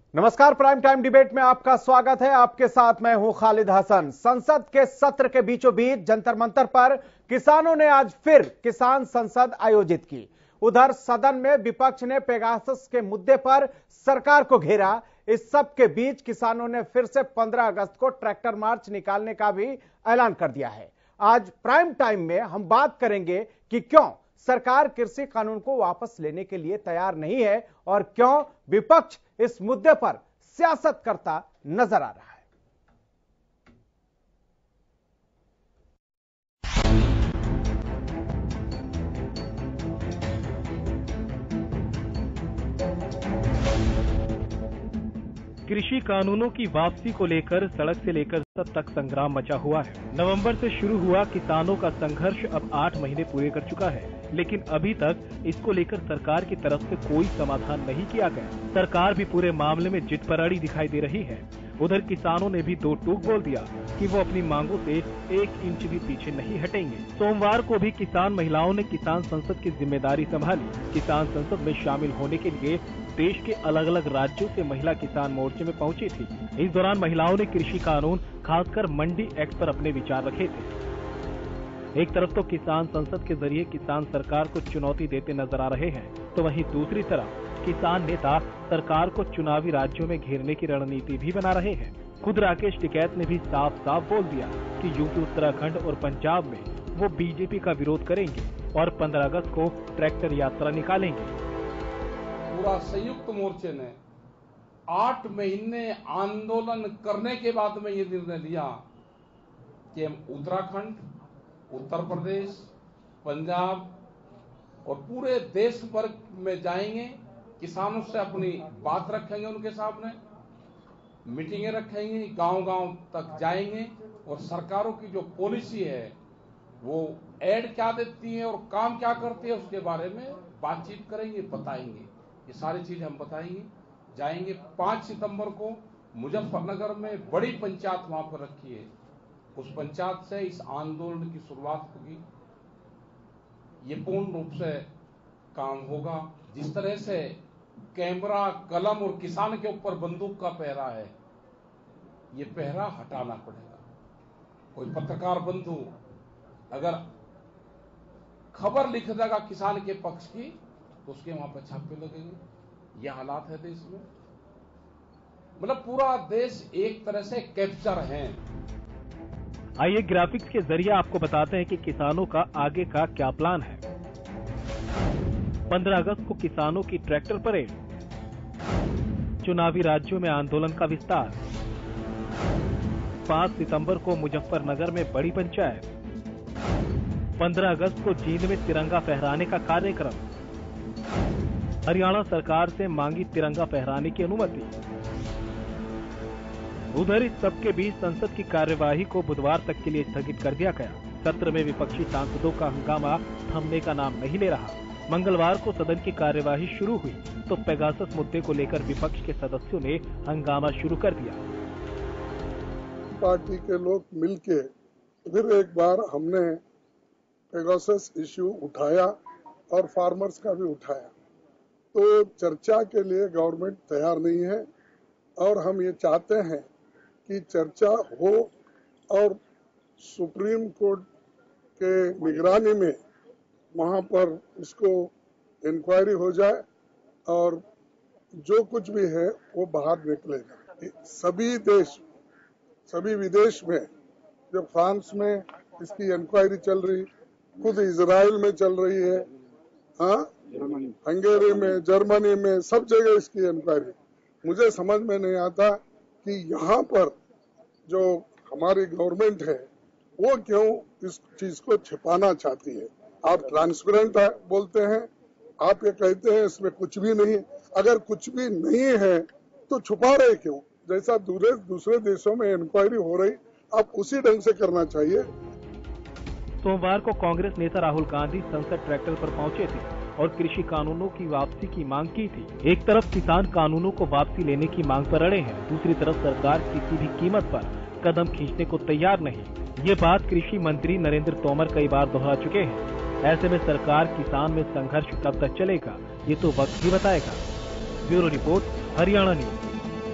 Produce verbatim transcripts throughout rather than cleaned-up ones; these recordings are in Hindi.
नमस्कार, प्राइम टाइम डिबेट में आपका स्वागत है। आपके साथ मैं हूं खालिद हसन। संसद के सत्र के बीचों बीच जंतर मंतर पर किसानों ने आज फिर किसान संसद आयोजित की। उधर सदन में विपक्ष ने पेगासस के मुद्दे पर सरकार को घेरा। इस सब के बीच किसानों ने फिर से पंद्रह अगस्त को ट्रैक्टर मार्च निकालने का भी ऐलान कर दिया है। आज प्राइम टाइम में हम बात करेंगे कि क्यों सरकार कृषि कानून को वापस लेने के लिए तैयार नहीं है और क्यों विपक्ष इस मुद्दे पर सियासत करता नजर आ रहा है। कृषि कानूनों की वापसी को लेकर सड़क से लेकर संसद तक संग्राम मचा हुआ है। नवंबर से शुरू हुआ किसानों का संघर्ष अब आठ महीने पूरे कर चुका है, लेकिन अभी तक इसको लेकर सरकार की तरफ से कोई समाधान नहीं किया गया। सरकार भी पूरे मामले में जिद पर अड़ी दिखाई दे रही है। उधर किसानों ने भी दो टूक बोल दिया कि वो अपनी मांगों से एक इंच भी पीछे नहीं हटेंगे। सोमवार को भी किसान महिलाओं ने किसान संसद की जिम्मेदारी संभाली। किसान संसद में शामिल होने के लिए देश के अलग अलग राज्यों से महिला किसान मोर्चे में पहुंची थी। इस दौरान महिलाओं ने कृषि कानून, खासकर मंडी एक्ट पर अपने विचार रखे थे। एक तरफ तो किसान संसद के जरिए किसान सरकार को चुनौती देते नजर आ रहे हैं, तो वहीं दूसरी तरफ किसान नेता सरकार को चुनावी राज्यों में घेरने की रणनीति भी बना रहे हैं। खुद राकेश टिकैत ने भी साफ साफ बोल दिया कि यूपी, उत्तराखंड और पंजाब में वो बीजेपी का विरोध करेंगे और पंद्रह अगस्त को ट्रैक्टर यात्रा निकालेंगे। पूरा संयुक्त मोर्चे ने आठ महीने आंदोलन करने के बाद में ये निर्णय लिया कि हम उत्तराखंड, उत्तर प्रदेश, पंजाब और पूरे देश भर में जाएंगे, किसानों से अपनी बात रखेंगे, उनके सामने मीटिंगें रखेंगे, गांव-गांव तक जाएंगे और सरकारों की जो पॉलिसी है वो एड क्या देती है और काम क्या करती है उसके बारे में बातचीत करेंगे, बताएंगे। ये सारी चीजें हम बताएंगे। जाएंगे पांच सितंबर को मुजफ्फरनगर में बड़ी पंचायत वहां पर रखी है, उस पंचायत से इस आंदोलन की शुरुआत होगी। ये पूर्ण रूप से काम होगा। जिस तरह से कैमरा, कलम और किसान के ऊपर बंदूक का पहरा है, ये पहरा हटाना पड़ेगा। कोई पत्रकार बंधु अगर खबर लिख देगा किसान के पक्ष की तो उसके वहां पर छापे लगेंगे। यह हालात है देश में। मतलब पूरा देश एक तरह से कैप्चर है। आइए ग्राफिक्स के जरिए आपको बताते हैं कि किसानों का आगे का क्या प्लान है। पंद्रह अगस्त को किसानों की ट्रैक्टर परेड, चुनावी राज्यों में आंदोलन का विस्तार, पांच सितंबर को मुजफ्फरनगर में बड़ी पंचायत, पंद्रह अगस्त को जींद में तिरंगा फहराने का कार्यक्रम, हरियाणा सरकार से मांगी तिरंगा फहराने की अनुमति। उधर इस सबके बीच संसद की कार्यवाही को बुधवार तक के लिए स्थगित कर दिया गया। सत्र में विपक्षी सांसदों का हंगामा थमने का नाम नहीं ले रहा। मंगलवार को सदन की कार्यवाही शुरू हुई तो पेगासस मुद्दे को लेकर विपक्ष के सदस्यों ने हंगामा शुरू कर दिया। पार्टी के लोग मिलके फिर एक बार हमने पेगासस इश्यू उठाया और फार्मर्स का भी उठाया, तो चर्चा के लिए गवर्नमेंट तैयार नहीं है और हम ये चाहते हैं कि चर्चा हो और सुप्रीम कोर्ट के निगरानी में वहाँ पर इसको इंक्वायरी हो जाए और जो कुछ भी है वो बाहर निकलेगा। सभी देश, सभी विदेश में, जब फ्रांस में इसकी इंक्वायरी चल रही, खुद इजराइल में चल रही है, हाँ, हंगेरी में, जर्मनी में, सब जगह इसकी इंक्वायरी। मुझे समझ में नहीं आता कि यहाँ पर जो हमारी गवर्नमेंट है वो क्यों इस चीज को छिपाना चाहती है। आप ट्रांसपेरेंट बोलते हैं, आप ये कहते हैं इसमें कुछ भी नहीं। अगर कुछ भी नहीं है तो छुपा रहे क्यों? जैसा दूसरे दूसरे देशों में इंक्वायरी हो रही, आप उसी ढंग से करना चाहिए। सोमवार को कांग्रेस नेता राहुल गांधी संसद ट्रैक्टर पर पहुंचे थे और कृषि कानूनों की वापसी की मांग की थी। एक तरफ किसान कानूनों को वापसी लेने की मांग पर अड़े हैं, दूसरी तरफ सरकार किसी भी कीमत पर कदम खींचने को तैयार नहीं। ये बात कृषि मंत्री नरेंद्र तोमर कई बार दोहरा चुके हैं। ऐसे में सरकार किसान में संघर्ष कब तक चलेगा, ये तो वक्त ही बताएगा। Bureau report, Haryana news.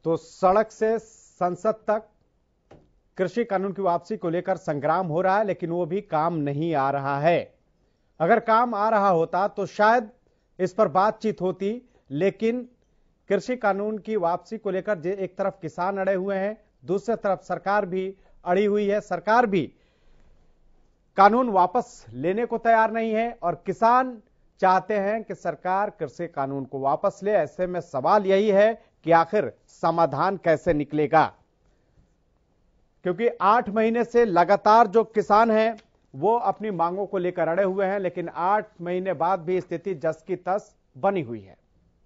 तो सड़क से संसद तक कृषि कानून की वापसी को लेकर संग्राम हो रहा है, लेकिन वो भी काम नहीं आ रहा है। अगर काम आ रहा होता तो शायद इस पर बातचीत होती, लेकिन कृषि कानून की वापसी को लेकर एक तरफ किसान अड़े हुए हैं, दूसरी तरफ सरकार भी अड़ी हुई है। सरकार भी कानून वापस लेने को तैयार नहीं है और किसान चाहते हैं कि सरकार कृषि कानून को वापस ले। ऐसे में सवाल यही है कि आखिर समाधान कैसे निकलेगा, क्योंकि आठ महीने से लगातार जो किसान हैं वो अपनी मांगों को लेकर अड़े हुए हैं, लेकिन आठ महीने बाद भी स्थिति जस की तस बनी हुई है।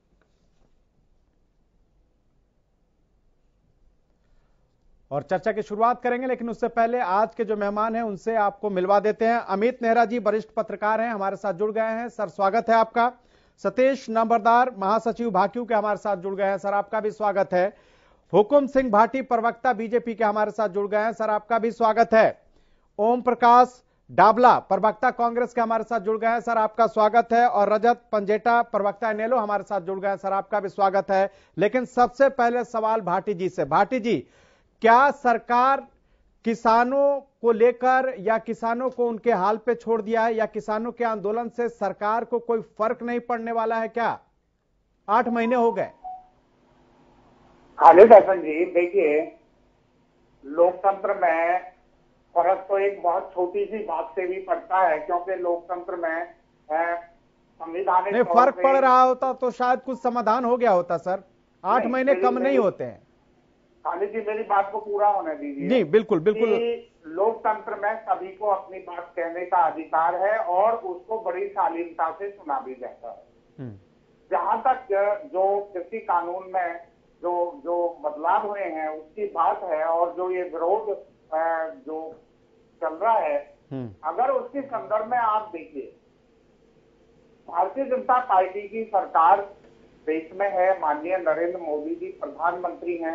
और चर्चा की शुरुआत करेंगे, लेकिन उससे पहले आज के जो मेहमान हैं उनसे आपको मिलवा देते हैं। अमित नेहरा जी वरिष्ठ पत्रकार हैं, हमारे साथ जुड़ गए हैं। सर स्वागत है आपका। सतीश नंबरदार महासचिव भाकियू के हमारे साथ जुड़ गए हैं, सर आपका भी स्वागत है। हुकुम सिंह भाटी प्रवक्ता बीजेपी के हमारे साथ जुड़ गए हैं, सर आपका भी स्वागत है। ओम प्रकाश डाबला प्रवक्ता कांग्रेस के हमारे साथ जुड़ गए हैं, सर आपका स्वागत है। और रजत पंजेटा प्रवक्ता इनेलो हमारे साथ जुड़ गए हैं, सर आपका भी स्वागत है। लेकिन सबसे पहले सवाल भाटी जी से। भाटी जी, क्या सरकार किसानों को लेकर या किसानों को उनके हाल पे छोड़ दिया है, या किसानों के आंदोलन से सरकार को कोई फर्क नहीं पड़ने वाला है क्या? आठ महीने हो गए। खालिद हसन जी, देखिए, लोकतंत्र में फर्क तो एक बहुत छोटी सी बात से भी पड़ता है, क्योंकि लोकतंत्र में संविधानिक नहीं, फर्क पड़ रहा होता तो शायद कुछ समाधान हो गया होता सर। आठ महीने कम नहीं होते हैं। खालिद जी, मेरी बात को पूरा होने दीजिए। जी बिल्कुल बिल्कुल। लोकतंत्र में सभी को अपनी बात कहने का अधिकार है और उसको बड़ी शालीनता से सुना भी जाता है। जहां तक जो कृषि कानून में जो जो बदलाव हुए हैं उसकी बात है, और जो ये विरोध जो चल रहा है, अगर उसके संदर्भ में आप देखिए, भारतीय जनता पार्टी की सरकार देश में है, माननीय नरेंद्र मोदी जी प्रधानमंत्री हैं।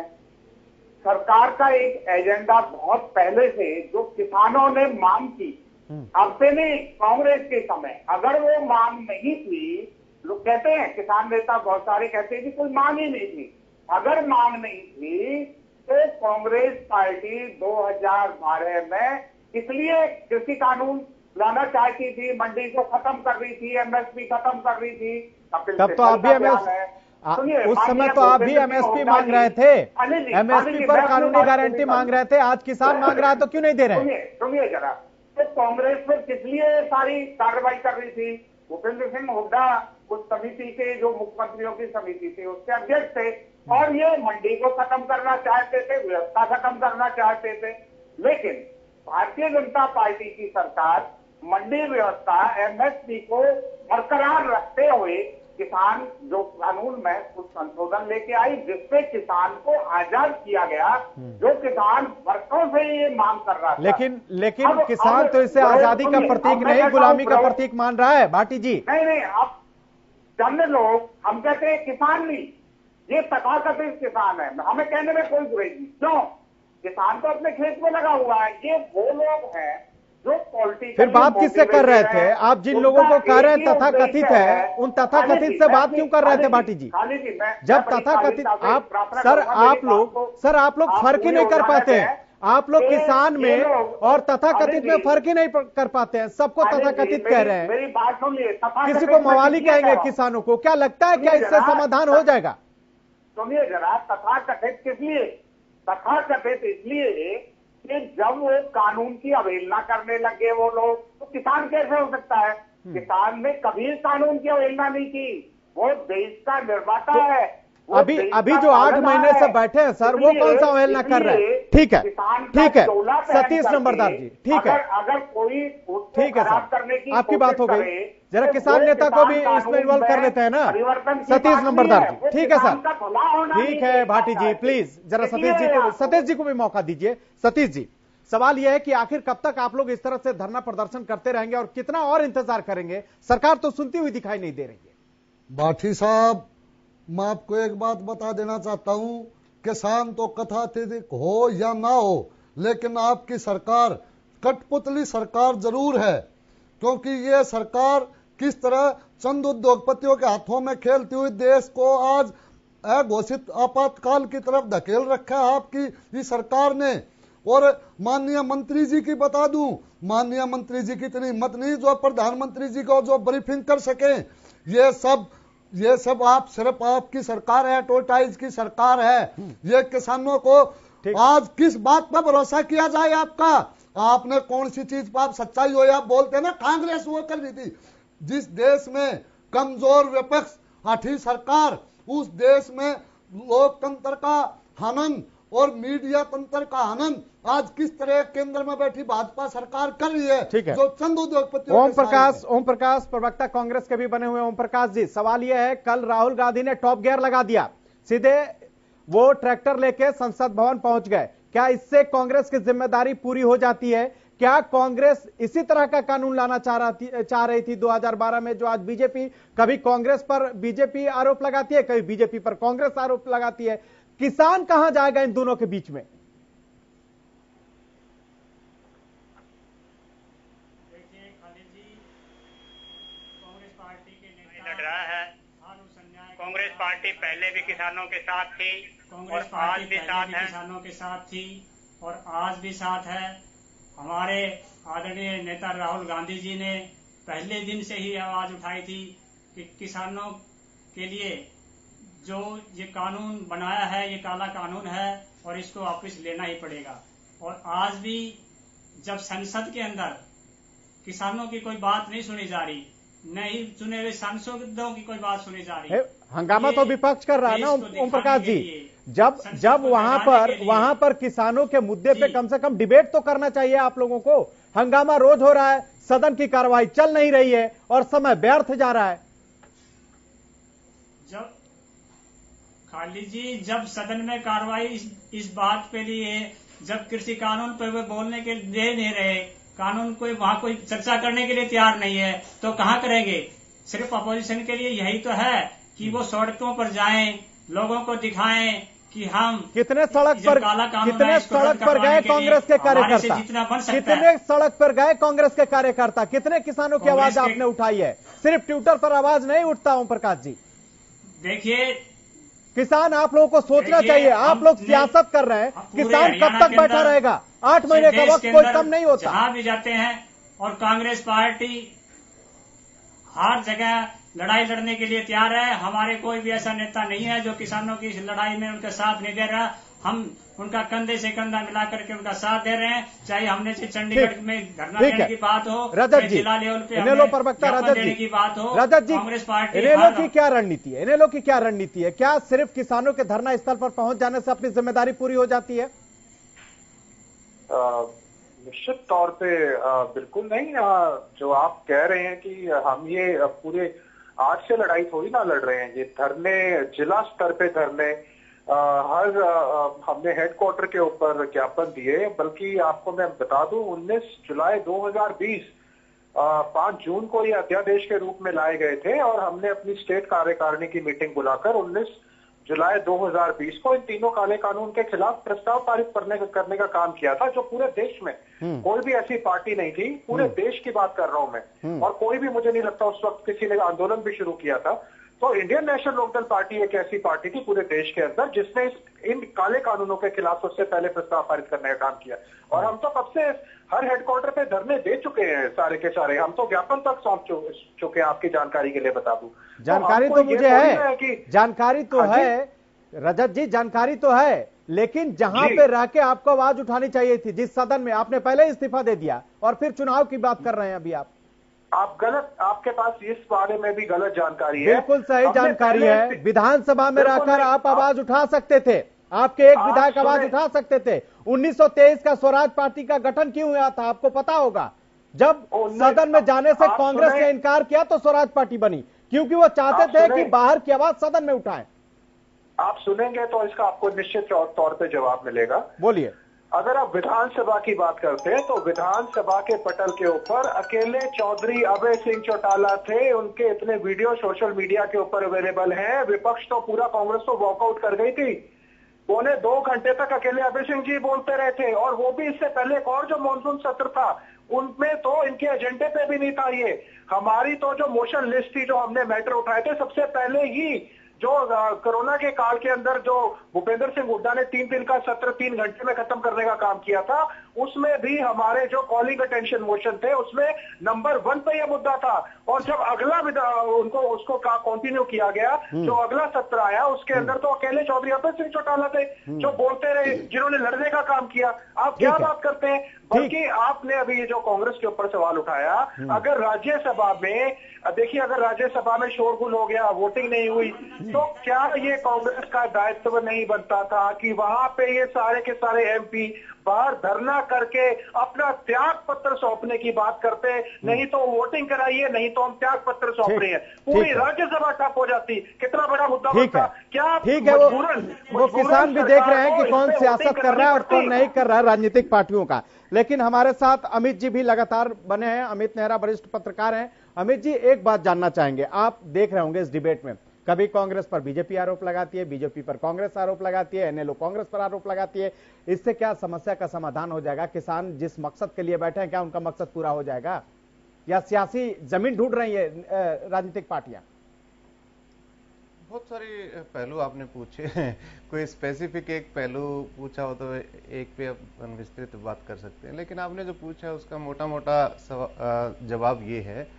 सरकार का एक एजेंडा बहुत पहले से जो किसानों ने मांग की, अब से नहीं, कांग्रेस के समय अगर वो मांग नहीं थी, लोग कहते हैं, किसान नेता बहुत सारे कहते हैं कि कोई मांग ही नहीं थी। अगर मांग नहीं थी तो कांग्रेस पार्टी दो हज़ार बारह में इसलिए कृषि कानून लाना चाहती थी, मंडी को खत्म कर रही थी, एमएसपी खत्म कर रही थी। तब तो आप भी एमएस उस समय तो आप भी एमएसपी मांग रहे थे, एमएसपी पर कानूनी गारंटी मांग रहे थे। आज किसान मांग रहा है तो क्यों नहीं दे रहे? सुनिए सुनिए जरा, तो कांग्रेस पर किस लिए सारी कार्रवाई कर रही थी? भूपेंद्र सिंह हुड्डा उस समिति के, जो मुख्यमंत्रियों की समिति थी, उसके अध्यक्ष थे, और ये मंडी को खत्म करना चाहते थे, व्यवस्था खत्म करना चाहते थे। लेकिन भारतीय जनता पार्टी की सरकार मंडी व्यवस्था, एमएसपी को बरकरार रखते हुए किसान जो कानून में कुछ संशोधन लेके आई, जिससे किसान को आजाद किया गया, जो किसान वर्षों से ये मांग कर रहा था। लेकिन लेकिन अब, किसान अब, तो इसे आजादी का प्रतीक नहीं, गुलामी का प्रतीक मान रहा है भाटी जी। नहीं नहीं, अब जन्म लोग, हम कहते हैं किसान नहीं, ये तथाकथित किसान है, हमें कहने में कोई बुराई नहीं। क्यों? किसान तो अपने खेत में लगा हुआ है। ये वो लोग हैं जो पॉलिटिकल, फिर बात किससे कर रहे थे आप? जिन लोगों को कह रहे हैं तथा कथित है, उन तथा कथित से बात क्यों कर रहे थे भाटी जी? जब तथा कथित आप सर आप लोग सर आप लोग फर्क ही नहीं कर पाते हैं। आप लोग किसान में और तथा कथित में फर्क ही नहीं कर पाते हैं, सबको तथा कथित कह रहे हैं। मेरी बात सुनिए, किसी को मवाली कहेंगे किसानों को। क्या लगता है क्या इससे समाधान हो जाएगा? सुनिए जरा, तथा कथित किस लिए? तथा कथित इसलिए कि जब वो कानून की अवहेलना करने लगे वो लोग, तो किसान कैसे हो सकता है? किसान ने कभी कानून की अवहेलना नहीं की, वो देश का निर्माता तो है। अभी अभी जो आठ महीने से बैठे हैं सर, वो कौन सा अवहेलना कर रहे हैं? ठीक है ठीक है सतीश नंबरदार जी, ठीक है, अगर कोई ठीक है सर, आपकी बात हो गई। जरा किसान नेता को भी इसमें इन्वॉल्व कर लेते हैं ना, सतीश नंबरदार जी। ठीक है सर, ठीक है भाटी जी, प्लीज जरा सतीश जी को सतीश जी को भी मौका दीजिए। सतीश जी, सवाल यह है कि आखिर कब तक आप लोग इस तरह से धरना प्रदर्शन करते रहेंगे और कितना और इंतजार करेंगे? सरकार तो सुनती हुई दिखाई नहीं दे रही है। भाटी साहब, मैं आपको एक बात बता देना चाहता हूं, किसान तो कथातीत हो या ना हो, लेकिन आपकी सरकार कठपुतली सरकार जरूर है, क्योंकि ये सरकार किस तरह चंद उद्योगपतियों के हाथों में खेलती हुई देश को आज अघोषित आपातकाल की तरफ धकेल रखा है आपकी इस सरकार ने। और माननीय मंत्री जी की बता दूं, माननीय मंत्री जी की इतनी हिम्मत नहीं जो प्रधानमंत्री जी को जो ब्रीफिंग कर सके। ये सब ये सब आप सिर्फ आपकी सरकार है, एडवर्टाइज की सरकार है। ये किसानों को आज किस बात पर भरोसा किया जाए आपका? आपने कौन सी चीज पर आप सच्चाई हो या बोलते ना कांग्रेस वो कर रही थी। जिस देश में कमजोर विपक्ष हठी सरकार, उस देश में लोकतंत्र का हनन और मीडिया तंत्र का हनन आज किस तरह केंद्र में बैठी भाजपा सरकार कर रही है, ठीक है। जो चंद उद्योगपतियों ओम प्रकाश ओम प्रकाश प्रवक्ता कांग्रेस के भी बने हुए ओम प्रकाश जी, सवाल यह है, कल राहुल गांधी ने टॉप गियर लगा दिया, सीधे वो ट्रैक्टर लेके संसद भवन पहुंच गए। क्या इससे कांग्रेस की जिम्मेदारी पूरी हो जाती है? क्या कांग्रेस इसी तरह का कानून लाना चाह रही चाह रही थी दो हज़ार बारह में, जो आज बीजेपी, कभी कांग्रेस पर बीजेपी आरोप लगाती है, कभी बीजेपी पर कांग्रेस आरोप लगाती है। किसान कहां जाएगा इन दोनों के बीच में? देखिए खालिद जी, कांग्रेस पार्टी के नेता लड़ रहा है। कांग्रेस पार्टी पहले भी किसानों के साथ थी और आज भी साथ है, किसानों के साथ थी और आज भी साथ है। हमारे आदरणीय नेता राहुल गांधी जी ने पहले दिन से ही आवाज उठाई थी कि किसानों के लिए जो ये कानून बनाया है ये काला कानून है और इसको वापस लेना ही पड़ेगा। और आज भी जब संसद के अंदर किसानों की कोई बात नहीं सुनी जा रही, नहीं चुने हुए सांसदों की कोई बात सुनी जा रही, हंगामा तो विपक्ष कर रहा है ना ओम प्रकाश जी। जब जब वहां पर वहां पर किसानों के मुद्दे पे कम से कम डिबेट तो करना चाहिए आप लोगों को। हंगामा रोज हो रहा है, सदन की कार्रवाई चल नहीं रही है और समय व्यर्थ जा रहा है। जब खाली जी जब सदन में कार्रवाई इस, इस बात पे लिए, जब कृषि कानून पे वे बोलने के दे नहीं रहे, कानून कोई वहां कोई चर्चा करने के लिए तैयार नहीं है, तो कहां करेंगे? सिर्फ अपोजिशन के लिए यही तो है कि वो सड़कों पर जाएं, लोगों को दिखाएं कि हम कितने सड़क पर कितने सड़क पर गए कांग्रेस के कार्यकर्ता, कितने सड़क पर गए कांग्रेस के कार्यकर्ता, कितने किसानों की आवाज आपने उठाई है? सिर्फ ट्विटर पर आवाज नहीं उठता ओम प्रकाश जी। देखिए किसान, आप लोगों को सोचना चाहिए, आप लोग सियासत कर रहे हैं, किसान कब तक बैठा रहेगा? आठ महीने का वक्त कोई कम नहीं होता। जहां भी जाते हैं और कांग्रेस पार्टी हर जगह लड़ाई लड़ने के लिए तैयार है। हमारे कोई भी ऐसा नेता नहीं है जो किसानों की इस लड़ाई में उनका साथ नहीं दे रहा। हम उनका कंधे से कंधा मिला करके उनका साथ दे रहे हैं, चाहे हमने से चंडीगढ़ में धरना देने की बात हो, रजत जी, जिला लेवल पे इनेलो प्रवक्ता रजत जी की बात हो, रजत जी, कांग्रेस पार्टी इनेलो की क्या रणनीति है? इनेलो की क्या रणनीति है? क्या सिर्फ किसानों के धरना स्थल पर पहुंच जाने से अपनी जिम्मेदारी पूरी हो जाती है? निश्चित तौर पे आ, बिल्कुल नहीं। आ, जो आप कह रहे हैं कि हम ये पूरे आज से लड़ाई थोड़ी ना लड़ रहे हैं, ये धरने जिला स्तर पे धरने आ, हर आ, हमने हेडक्वार्टर के ऊपर ज्ञापन दिए। बल्कि आपको मैं बता दूं, उन्नीस जुलाई दो हज़ार बीस पांच जून को ये अध्यादेश के रूप में लाए गए थे और हमने अपनी स्टेट कार्यकारिणी की मीटिंग बुलाकर उन्नीस जुलाई दो हज़ार बीस को इन तीनों काले कानून के खिलाफ प्रस्ताव पारित करने का करने का काम किया था, जो पूरे देश में कोई भी ऐसी पार्टी नहीं थी। पूरे देश की बात कर रहा हूं मैं, और कोई भी मुझे नहीं लगता उस वक्त किसी ने आंदोलन भी शुरू किया था। तो इंडियन नेशनल लोकदल पार्टी एक ऐसी पार्टी थी पूरे देश के अंदर जिसने इस, इन काले कानूनों के खिलाफ सबसे पहले प्रस्ताव पारित करने का काम किया। और हम तो कब से हर हेडक्वार्टर पे धरने दे चुके हैं, सारे के सारे। हम तो ज्ञापन तक सौंप चुके हैं, आपकी जानकारी के लिए बता दूं। जानकारी तो मुझे है, जानकारी तो है रजत जी, जानकारी तो है, लेकिन जहां पे रह के आपको आवाज उठानी चाहिए थी, जिस सदन में, आपने पहले ही इस्तीफा दे दिया और फिर चुनाव की बात कर रहे हैं अभी आप। आप गलत, आपके पास इस बारे में भी गलत जानकारी है। बिल्कुल सही जानकारी है। विधानसभा में रहकर आप आवाज उठा सकते थे, आपके एक विधायक आवाज उठा सकते थे। उन्नीस सौ तेईस का स्वराज पार्टी का गठन क्यों हुआ था आपको पता होगा। जब सदन में जाने से कांग्रेस ने इनकार किया तो स्वराज पार्टी बनी, क्योंकि वो चाहते थे कि बाहर की आवाज सदन में उठाएं। आप सुनेंगे तो इसका आपको निश्चित तौर पे जवाब मिलेगा। बोलिए। अगर आप विधानसभा की बात करते हैं तो विधानसभा के पटल के ऊपर अकेले चौधरी अभय सिंह चौटाला थे। उनके इतने वीडियो सोशल मीडिया के ऊपर अवेलेबल हैं। विपक्ष तो पूरा कांग्रेस तो वॉकआउट कर गई थी। पौने दो घंटे तक अकेले अभय सिंह जी बोलते रहे थे, और वो भी इससे पहले एक और जो मॉनसून सत्र था उनमें तो इनके एजेंडे पे भी नहीं था ये। हमारी तो जो मोशन लिस्ट थी, जो हमने मैटर उठाए थे, सबसे पहले ही जो कोरोना के काल के अंदर जो भूपेंद्र सिंह हुड्डा ने तीन दिन का सत्र तीन घंटे में खत्म करने का काम किया था, उसमें भी हमारे जो कॉलिंग अटेंशन मोशन थे उसमें नंबर वन पे यह मुद्दा था। और जब अगला उनको उसको कंटिन्यू किया गया, जो अगला सत्र आया उसके अंदर तो अकेले चौधरी अभय सिंह चौटाला थे जो बोलते रहे, जिन्होंने लड़ने का काम किया। आप क्या बात करते हैं? बल्कि आपने अभी ये जो कांग्रेस के ऊपर सवाल उठाया, अगर राज्यसभा में देखिए, अगर राज्यसभा में शोरगुल हो गया, वोटिंग नहीं हुई, तो क्या ये कांग्रेस का दायित्व नहीं बनता था कि वहां पे ये सारे के सारे एमपी बाहर धरना करके अपना त्याग पत्र सौंपने की बात करते? नहीं तो वोटिंग कराइए, नहीं तो हम त्याग पत्र सौंप रहे हैं, पूरी राज्यसभा ठप हो जाती। कितना बड़ा मुद्दा बनता? क्या ठीक है, वो, वो किसान भी देख रहे हैं कि कौन सियासत कर रहा है और कौन नहीं कर रहा है राजनीतिक पार्टियों का। लेकिन हमारे साथ अमित जी भी लगातार बने हैं। अमित नेहरा वरिष्ठ पत्रकार हैं। अमित जी, एक बात जानना चाहेंगे, आप देख रहे होंगे इस डिबेट में, कभी कांग्रेस पर बीजेपी आरोप लगाती है, बीजेपी पर कांग्रेस आरोप लगाती है, एनएलओ कांग्रेस पर आरोप लगाती है। इससे क्या समस्या का समाधान हो जाएगा? किसान जिस मकसद के लिए बैठे हैं, क्या उनका मकसद पूरा हो जाएगा, या सियासी जमीन ढूंढ रही है राजनीतिक पार्टियां? बहुत सारे पहलू आपने पूछे कोई स्पेसिफिक एक पहलू पूछा हो तो एक पे अपन विस्तृत बात कर सकते हैं, लेकिन आपने जो पूछा उसका मोटा मोटा जवाब ये है।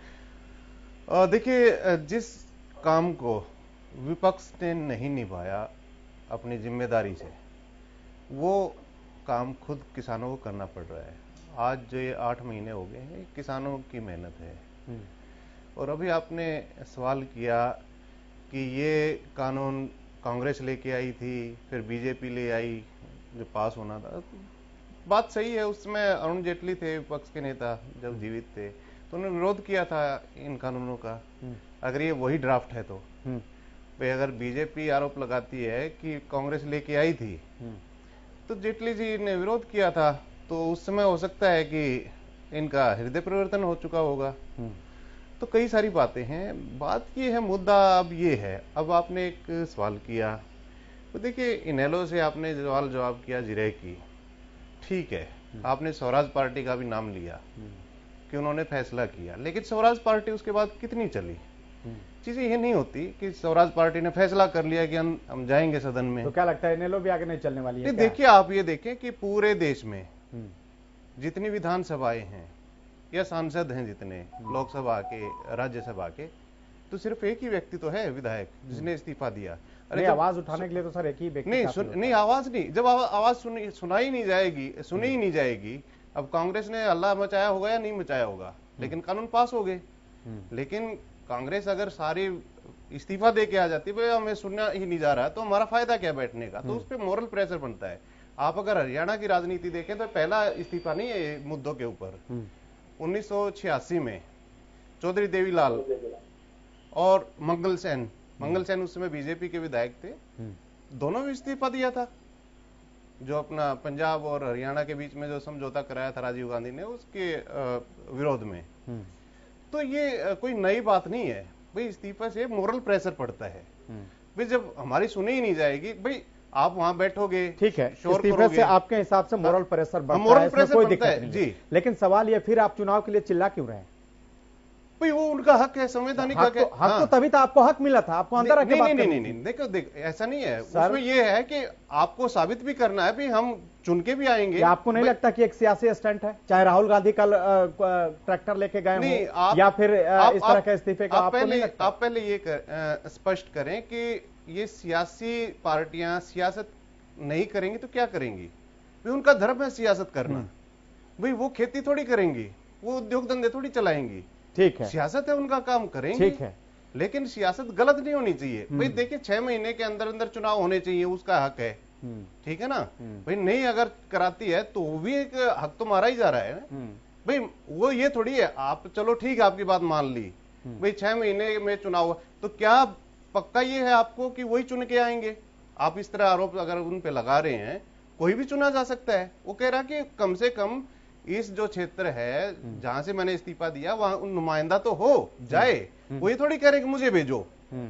देखिए, जिस काम को विपक्ष ने नहीं निभाया अपनी जिम्मेदारी से, वो काम खुद किसानों को करना पड़ रहा है। आज जो ये आठ महीने हो गए हैं, किसानों की मेहनत है। और अभी आपने सवाल किया कि ये कानून कांग्रेस लेके आई थी, फिर बीजेपी ले आई, जो पास होना था। बात सही है, उसमें अरुण जेटली थे विपक्ष के नेता जब जीवित थे, तो उन्होंने विरोध किया था इन कानूनों का। अगर ये वही ड्राफ्ट है तो भाई, अगर बीजेपी आरोप लगाती है कि कांग्रेस लेके आई थी, तो जेटली जी ने विरोध किया था, तो उस समय हो सकता है कि इनका हृदय परिवर्तन हो चुका होगा। तो कई सारी बातें हैं। बात ये है, मुद्दा अब ये है। अब आपने एक सवाल किया, तो देखिए इनेलो से आपने सवाल जवाब किया जिरे की, ठीक है। आपने स्वराज पार्टी का भी नाम लिया कि उन्होंने फैसला किया, लेकिन स्वराज पार्टी उसके बाद कितनी चली? चीजें ये नहीं होती कि स्वराज पार्टी ने फैसला कर लिया कि हम हम जाएंगे सदन में, तो क्या लगता है इनेलो भी आगे नहीं चलने वाली है? देखिए, आप ये देखें कि पूरे देश में जितनी विधानसभाएं हैं या सांसद हैं, जितने लोकसभा के, राज्यसभा के, तो सिर्फ एक ही व्यक्ति तो है विधायक जिसने इस्तीफा दिया। अरे आवाज उठाने के लिए तो सर एक ही व्यक्ति नहीं सुन, नहीं आवाज नहीं, जब आवाज सुनी सुनाई नहीं जाएगी, सुनी ही नहीं जाएगी। अब कांग्रेस ने हल्ला मचाया होगा या नहीं मचाया होगा, लेकिन कानून पास हो गए। लेकिन कांग्रेस अगर सारी इस्तीफा दे के आ जाती, भाई हमें सुनना ही नहीं जा रहा, तो हमारा फायदा क्या बैठने का? तो उस पर मोरल प्रेशर बनता है। आप अगर हरियाणा की राजनीति देखें तो पहला इस्तीफा नहीं है मुद्दों के ऊपर। उन्नीस सौ छियासी में चौधरी देवीलाल और मंगल सेन, मंगल सेन उस समय बीजेपी के विधायक थे, दोनों ने इस्तीफा दिया था। जो अपना पंजाब और हरियाणा के बीच में जो समझौता कराया था राजीव गांधी ने, उसके विरोध में। तो ये कोई नई बात नहीं है भाई, इस्तीफा से मोरल प्रेशर पड़ता है भाई। जब हमारी सुनी ही नहीं जाएगी, भाई आप वहां बैठोगे, ठीक है, इस्तीफे से आपके हिसाब से मोरल प्रेशर बढ़ता मोरल है, प्रेशर कोई बढ़ता दिक्कत है नहीं। जी। लेकिन सवाल ये, फिर आप चुनाव के लिए चिल्ला क्यों रहे? भाई वो उनका हक है, संवैधानिक हक है। हक, तो, हक तो तभी तो आपको हक मिला था, आपको अंदर आके बात नहीं नहीं नहीं देखो, देख ऐसा नहीं है। उसमें ये है कि आपको साबित भी करना है, भाई हम चुन के भी आएंगे। आपको नहीं लगता कि एक सियासी स्टंट है? चाहे राहुल गांधी कल ट्रैक्टर लेके गए हो या फिर इस तरह के इस्तीफे का, आपको नहीं लगता? आप पहले ये स्पष्ट करें कि ये सियासी पार्टियां सियासत नहीं करेंगी तो क्या करेंगी? भाई उनका धर्म है सियासत करना। भाई वो खेती थोड़ी करेंगी, वो उद्योग धंधे थोड़ी चलाएंगी। ठीक है, सियासत है, उनका काम करेंगे। ठीक है, लेकिन सियासत गलत नहीं होनी चाहिए। भाई देखिए, छह महीने के अंदर अंदर चुनाव होने चाहिए, उसका हक है, ठीक है ना? भाई नहीं अगर कराती है तो वो भी एक हक तो मारा ही जा रहा है। भाई वो ये थोड़ी है, आप चलो ठीक है आपकी बात मान ली, भाई छह महीने में चुनाव हुआ, तो क्या पक्का ये है आपको कि वही चुन के आएंगे? आप इस तरह आरोप अगर उन पे लगा रहे हैं, कोई भी चुना जा सकता है। वो कह रहा कि कम से कम इस जो क्षेत्र है जहां से मैंने इस्तीफा दिया, वहां नुमाइंदा तो हो जाए। वो ये थोड़ी कह रहे कि मुझे भेजो।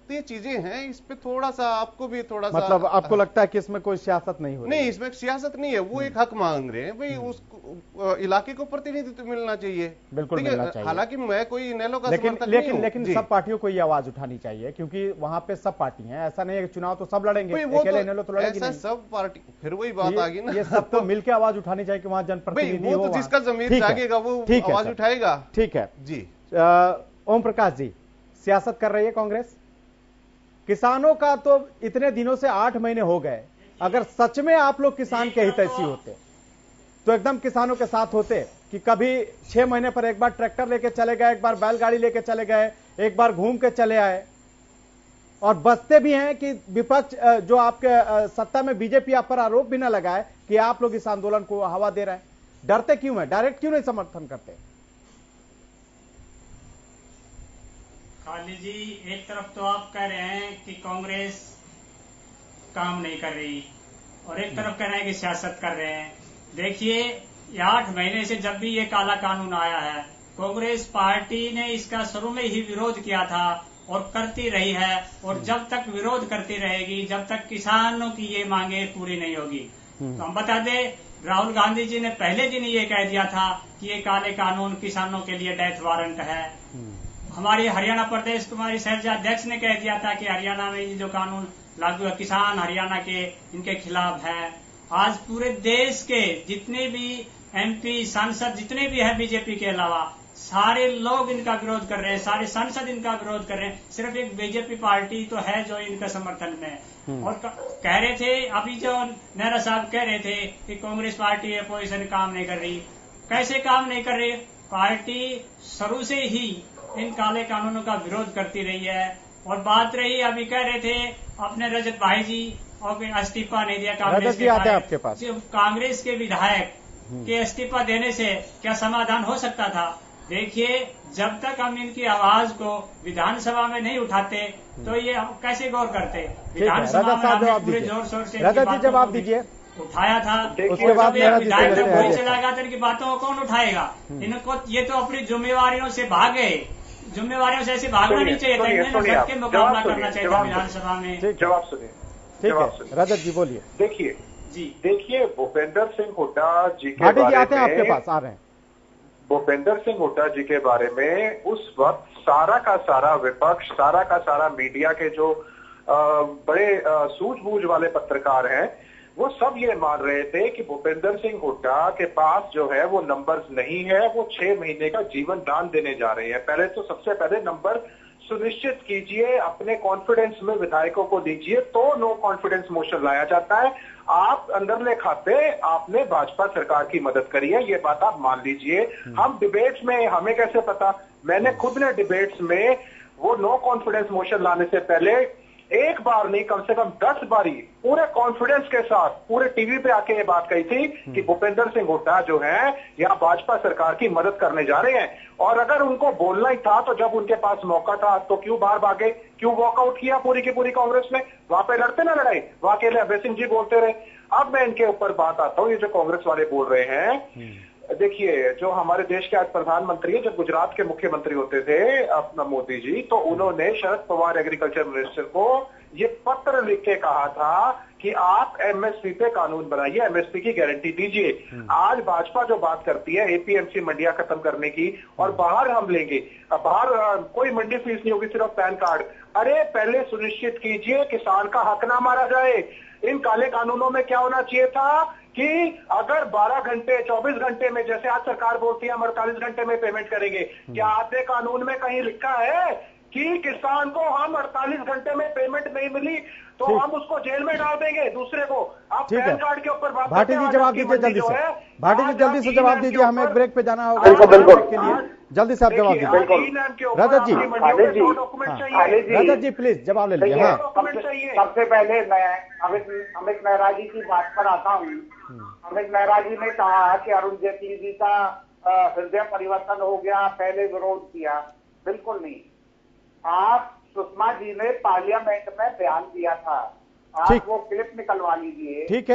जितनी चीजें हैं इस पे थोड़ा सा आपको भी थोड़ा सा मतलब आपको लगता है कि इसमें कोई सियासत नहीं हो रही? नहीं, इसमें सियासत नहीं है, वो एक हक मांग रहे हैं भाई, उस इलाके को प्रतिनिधित्व मिलना चाहिए। बिल्कुल मिलना चाहिए। हालांकि मैं कोई इनेलो का लेकिन समर्थक लेकिन नहीं हूं। लेकिन सब पार्टियों को ये आवाज उठानी चाहिए, क्योंकि वहां पे सब पार्टी हैं, ऐसा नहीं है कि चुनाव तो सब लड़ेंगे, वो अकेले इनेलो तो लड़ेगी ऐसा नहीं। सब पार्टी, फिर वही बात आ गई ना, ये सब तो मिलकर आवाज उठानी चाहिए कि वहां जनप्रतिनिधि वो तो जिसका जमीर जागेगा वो आवाज उठाएगा। ठीक है जी। ओम प्रकाश जी, सियासत कर रही है कांग्रेस, किसानों का तो इतने दिनों से आठ महीने हो गए, अगर सच में आप लोग किसान के हितैषी होते तो एकदम किसानों के साथ होते कि कभी छह महीने पर एक बार ट्रैक्टर लेके चले गए, एक बार बैलगाड़ी लेके चले गए, एक बार घूम के चले आए, और बसते भी हैं कि विपक्ष जो आपके सत्ता में बीजेपी आप पर आरोप भी ना लगाए कि आप लोग इस आंदोलन को हवा दे रहे हैं। डरते क्यों है, डायरेक्ट क्यों नहीं समर्थन करते? खाली जी, एक तरफ तो आप कह रहे हैं कि कांग्रेस काम नहीं कर रही और एक तरफ कह रहे हैं कि सियासत कर रहे हैं। देखिए, ये आठ महीने से जब भी ये काला कानून आया है, कांग्रेस पार्टी ने इसका शुरू में ही विरोध किया था और करती रही है, और जब तक विरोध करती रहेगी, जब तक किसानों की ये मांगे पूरी नहीं होगी। तो हम बता दें, राहुल गांधी जी ने पहले दिन ये कह दिया था कि ये काले कानून किसानों के लिए डेथ वारंट है। हमारी हरियाणा प्रदेश कुमारी शैलजा अध्यक्ष ने कह दिया था कि हरियाणा में जो कानून लागू है, किसान हरियाणा के इनके खिलाफ है। आज पूरे देश के जितने भी एमपी सांसद जितने भी हैं बीजेपी के अलावा, सारे लोग इनका विरोध कर रहे हैं, सारे सांसद इनका विरोध कर रहे हैं। सिर्फ एक बीजेपी पार्टी तो है जो इनका समर्थन में। और कह रहे थे, अभी जो नेहरा साहब कह रहे थे कि कांग्रेस पार्टी अपोजिशन काम नहीं कर रही, कैसे काम नहीं कर रही? पार्टी शुरू से ही इन काले कानूनों का विरोध करती रही है। और बात रही, अभी कह रहे थे अपने रजत भाई जी और इस्तीफा नहीं दिया कांग्रेस के, आपके पास कांग्रेस के विधायक के इस्तीफा देने से क्या समाधान हो सकता था? देखिए, जब तक हम इनकी आवाज को विधानसभा में नहीं उठाते तो ये कैसे गौर करते? विधानसभा में हमने पूरे जोर शोर से रजत जी जवाब दीजिए। उठाया था, उसके बाद विधायक जब वही चलाएगा तो इनकी बातों को कौन उठाएगा? इनको ये तो अपनी जिम्मेवारियों से भागे, जिम्मेवारियों से ऐसे भागना नहीं चाहिए था, इन्हें डट के मुकाबला करना चाहिए था विधानसभा में। जवाब सुनिए, ठीक है रजत जी बोलिए। देखिए जी, देखिए भूपेंद्र सिंह हुड्डा जी के भाटी बारे जी आते हैं में, आपके पास, आ रहे हैं। भूपेंद्र सिंह हुड्डा जी के बारे में उस वक्त सारा का सारा विपक्ष, सारा का सारा मीडिया के जो आ, बड़े सूझबूझ वाले पत्रकार हैं, वो सब ये मान रहे थे कि भूपेंद्र सिंह हुड्डा के पास जो है वो नंबर्स नहीं है, वो छह महीने का जीवन दान देने जा रहे हैं। पहले तो सबसे पहले नंबर सुनिश्चित कीजिए, अपने कॉन्फिडेंस में विधायकों को दीजिए, तो नो कॉन्फिडेंस मोशन लाया जाता है। आप अंदर ले खाते, आपने भाजपा सरकार की मदद करी है, ये बात आप मान लीजिए। हम डिबेट्स में, हमें कैसे पता? मैंने खुद ने डिबेट्स में वो नो कॉन्फिडेंस मोशन लाने से पहले एक बार नहीं, कम से कम दस बारी पूरे कॉन्फिडेंस के साथ पूरे टीवी पे आके ये बात कही थी कि भूपेंद्र सिंह हुड्डा जो है यहाँ भाजपा सरकार की मदद करने जा रहे हैं। और अगर उनको बोलना ही था तो जब उनके पास मौका था तो क्यों बाहर भागे, क्यों वॉकआउट किया पूरी की पूरी कांग्रेस ने? वहां पे लड़ते ना लड़ाई, वहां के लिए अभय सिंह जी बोलते रहे। अब मैं इनके ऊपर बात आता हूँ, ये जो कांग्रेस वाले बोल रहे हैं, देखिए जो हमारे देश के आज प्रधानमंत्री है, जब गुजरात के मुख्यमंत्री होते थे अपना मोदी जी, तो उन्होंने शरद पवार एग्रीकल्चर मिनिस्टर को ये पत्र लिख के कहा था कि आप एमएसपी पे कानून बनाइए, एमएसपी की गारंटी दीजिए। आज भाजपा जो बात करती है एपीएमसी मंडियां खत्म करने की और बाहर हम लेंगे, बाहर कोई मंडी फीस नहीं होगी, सिर्फ पैन कार्ड। अरे पहले सुनिश्चित कीजिए किसान का हक ना मारा जाए। इन काले कानूनों में क्या होना चाहिए था कि अगर बारह घंटे चौबीस घंटे में, जैसे आज सरकार बोलती है हम अड़तालीस घंटे में पेमेंट करेंगे, क्या आधे कानून में कहीं लिखा है कि किसान को हम अड़तालीस घंटे में पेमेंट नहीं मिली तो हम उसको जेल में डाल देंगे दूसरे को? आप पैन कार्ड के ऊपर बात भाटी जी जवाब दीजिए जल्दी से, भाटी जी जल्दी से जवाब दीजिए, हमें एक ब्रेक पे जाना होगा के लिए, जल्दी से आप जवाब दीजिए। रजत जी, रजत जी प्लीज जवाब ले लीजिए। हाँ, सबसे पहले मैं अमित अमित मेहरा जी की बात पर आता हूँ। अमित मेहरा जी ने कहा कि अरुण जेटली जी का हृदय परिवर्तन हो गया, पहले विरोध किया। बिल्कुल नहीं। आप सुषमा जी ने पार्लियामेंट में बयान दिया था, आप वो क्लिप निकलवा लीजिए। ठीक है,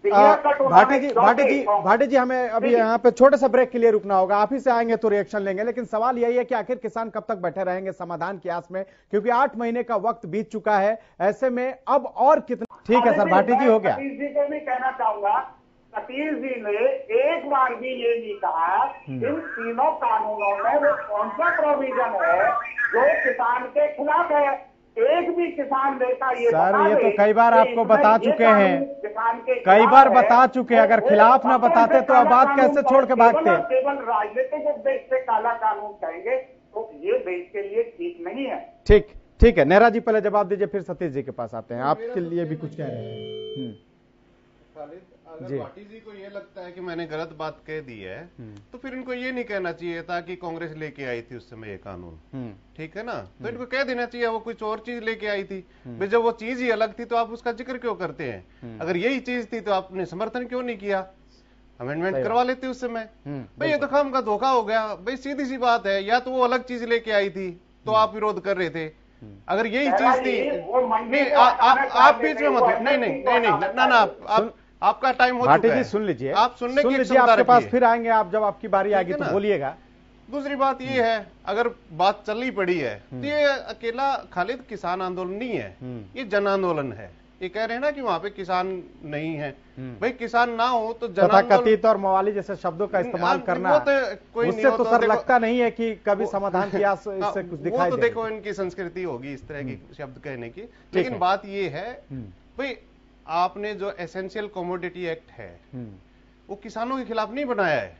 भाटी जी भाटी जी भाटी जी हमें अभी यहाँ पे छोटे से ब्रेक के लिए रुकना होगा, आप ही से आएंगे तो रिएक्शन लेंगे, लेकिन सवाल यही है कि आखिर किसान कब तक बैठे रहेंगे समाधान की आस में, क्योंकि आठ महीने का वक्त बीत चुका है, ऐसे में अब और कितना। ठीक है सर, भाटी जी हो गया। सतीश जी को भी कहना चाहूंगा, सतीश जी ने एक बार भी ये नहीं कहा इन तीनों कानूनों में वो कौन सा प्रोविजन है जो किसान के खिलाफ है। एक भी किसान नेता ये सर ये तो कई बार आपको बता चुके हैं, कई बार बता चुके हैं, अगर खिलाफ ना बताते तो अब बात कैसे छोड़ के भागते। केवल राजनीतिक उद्देश्य से काला कानून कहेंगे तो ये देश के लिए ठीक नहीं है। ठीक ठीक है, नेहरा जी पहले जवाब दीजिए, फिर सतीश जी के पास आते हैं, आपके लिए भी कुछ कह रहे हैं। खालिद, अगर भाटी जी को ये लगता है कि मैंने गलत बात कह दी है तो फिर इनको ये नहीं कहना चाहिए था कि कांग्रेस लेके आई थी उस समय ये कानून, ठीक है ना, तो इनको कह देना चाहिए वो कुछ और चीज लेके आई थी। भाई जब वो चीज ही अलग थी तो आप उसका जिक्र क्यों करते हैं? अगर यही चीज थी तो आपने समर्थन क्यों नहीं किया, अमेंडमेंट करवा लेते उस समय। भाई ये तो काम का धोखा हो गया। भाई सीधी सी बात है, या तो वो अलग चीज लेके आई थी तो आप विरोध कर रहे थे, अगर यही चीज थी नहीं आप बीच में मत नहीं नहीं नहीं नहीं ना ना आप आपका टाइम हो चुका है। सुन लीजिए, आप सुनने सुन की लीजिए, आपके पास फिर आएंगे आप, जब आपकी बारी आएगी तो बोलिएगा। दूसरी बात ये है, अगर बात चली पड़ी है तो ये अकेला खालिद किसान आंदोलन नहीं है, ये जन आंदोलन है। ये कह रहे हैं ना कि वहां पे किसान नहीं है, भाई किसान ना हो तो जन कथित और मवाली जैसे शब्दों का इस्तेमाल करना उससे तो सर लगता नहीं है कि कभी समाधान की आस इससे कुछ दिखाई दे। तो देखो इनकी संस्कृति होगी इस तरह की शब्द कहने की, लेकिन बात ये है भाई आपने जो एसेंशियल कमोडिटी एक्ट है वो किसानों के खिलाफ नहीं बनाया है,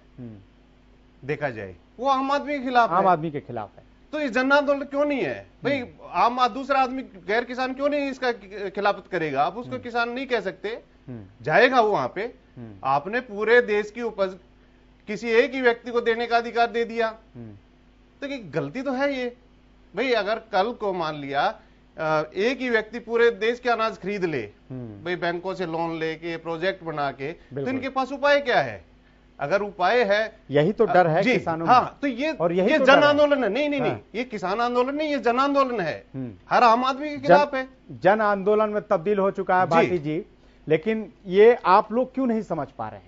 देखा जाए वो आम आदमी के खिलाफ आम आदमी के खिलाफ है, तो ये जन आंदोलन क्यों नहीं है? भाई आम दूसरा आदमी गैर किसान क्यों नहीं इसका खिलाफत करेगा? आप उसको किसान नहीं कह सकते, जाएगा वो वहां पे। आपने पूरे देश की उपज किसी एक ही व्यक्ति को देने का अधिकार दे दिया, तो ये गलती तो है ये। भाई अगर कल को मान लिया एक ही व्यक्ति पूरे देश के अनाज खरीद ले, भाई बैंकों से लोन लेके प्रोजेक्ट बना के, तो इनके पास उपाय क्या है? अगर उपाय है, यही तो डर है किसानों में। हाँ, तो ये और यही ये तो जन आंदोलन है। नहीं नहीं हाँ। नहीं, ये किसान आंदोलन नहीं, ये जन आंदोलन है, हर आम आदमी के खिलाफ है। जन आंदोलन में तब्दील हो चुका है भाटी जी, लेकिन ये आप लोग क्यों नहीं समझ पा रहे हैं?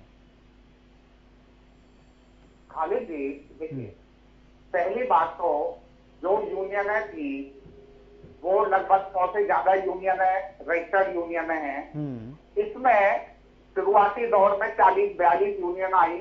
खालिद जी देखिए, पहली बात तो जो यूनियन है थी वो लगभग सौ से ज्यादा यूनियन है, रजिस्टर्ड यूनियन है। इसमें शुरुआती दौर में चालीस बयालीस यूनियन आई।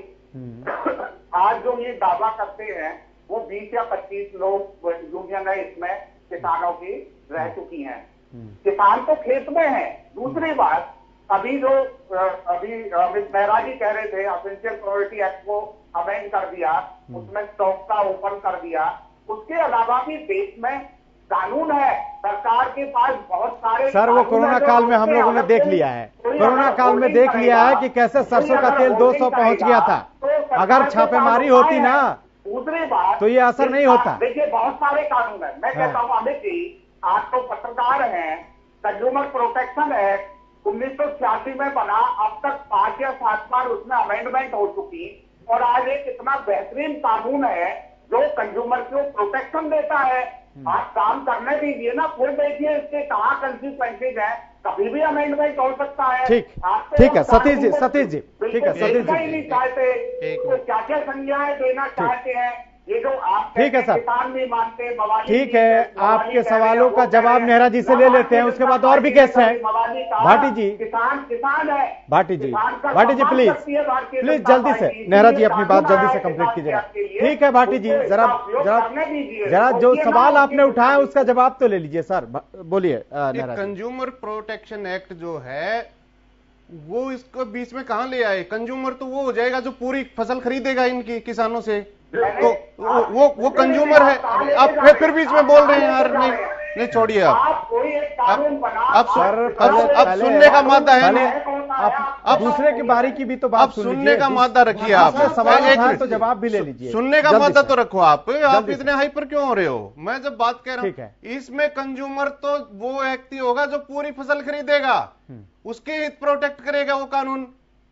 आज जो ये दावा करते हैं वो बीस या पच्चीस लोग यूनियन है इसमें किसानों की रह चुकी हैं। किसान तो खेत में है। दूसरी बात, अभी जो अभी अमित मेहरा जी कह रहे थे एसेंशियल कमोडिटी एक्ट को अमेंड कर दिया, उसमें स्टॉक का ओपन कर दिया। उसके अलावा भी देश में कानून है, सरकार के पास बहुत सारे। सर वो कोरोना काल में हम लोगों ने देख लिया है, कोरोना काल में देख लिया है कि कैसे सरसों का तेल दो सौ पहुंच गया था। अगर छापेमारी होती ना दूसरी बात तो ये असर नहीं होता। देखिए बहुत सारे कानून है, मैं कहता हूँ अमित जी आज तो पत्रकार हैं, कंज्यूमर प्रोटेक्शन एक्ट उन्नीस सौ छियासी में बना, अब तक पांच या सात बार उसमें अमेंडमेंट हो चुकी, और आज एक इतना बेहतरीन कानून है जो कंज्यूमर को प्रोटेक्शन देता है। आप काम करने दीजिए ना, फिर देखिए इसके कहाँ कंसिक्वेंसेज है, कभी भी अमेंडमेंट हो सकता है। ठीक ठीक है सतीश जी, सतीश जी ठीक है सतीश जी, नहीं चाहते तो क्या क्या संज्ञाएं देना चाहते हैं ये जो आप ठीक है सर, किसान नहीं मानते। ठीक है, आपके सवालों का जवाब नेहरा जी से ले लेते हैं, उसके बाद और भी गेस्ट हैं। भाटी जी किसान किसान है, भाटी जी भाटी जी प्लीज प्लीज जल्दी से, नेहरा जी अपनी बात जल्दी से कंप्लीट कीजिएगा। ठीक है भाटी जी, जरा जरा जरा जो सवाल आपने उठाया उसका जवाब तो ले लीजिए सर, बोलिए। कंज्यूमर प्रोटेक्शन एक्ट जो है वो इसको बीच में कहां ले आए? कंज्यूमर तो वो हो जाएगा जो पूरी फसल खरीदेगा इनकी किसानों से, तो वो वो कंज्यूमर है। आप फिर, फिर बीच में बोल रहे हैं यार, नहीं नहीं छोड़िए आप अब अब सुनने का मादा है नहीं, आप दूसरे की बारी की भी तो बात सुनने का मादा रखिए आप, सवाल तो जवाब भी ले लीजिए, सुनने का मादा तो रखो आप आप इतने हाइपर क्यों हो रहे हो? मैं जब बात कह रहा हूँ इसमें कंज्यूमर तो वो व्यक्ति होगा जो पूरी फसल खरीदेगा, उसके हित प्रोटेक्ट करेगा वो कानून।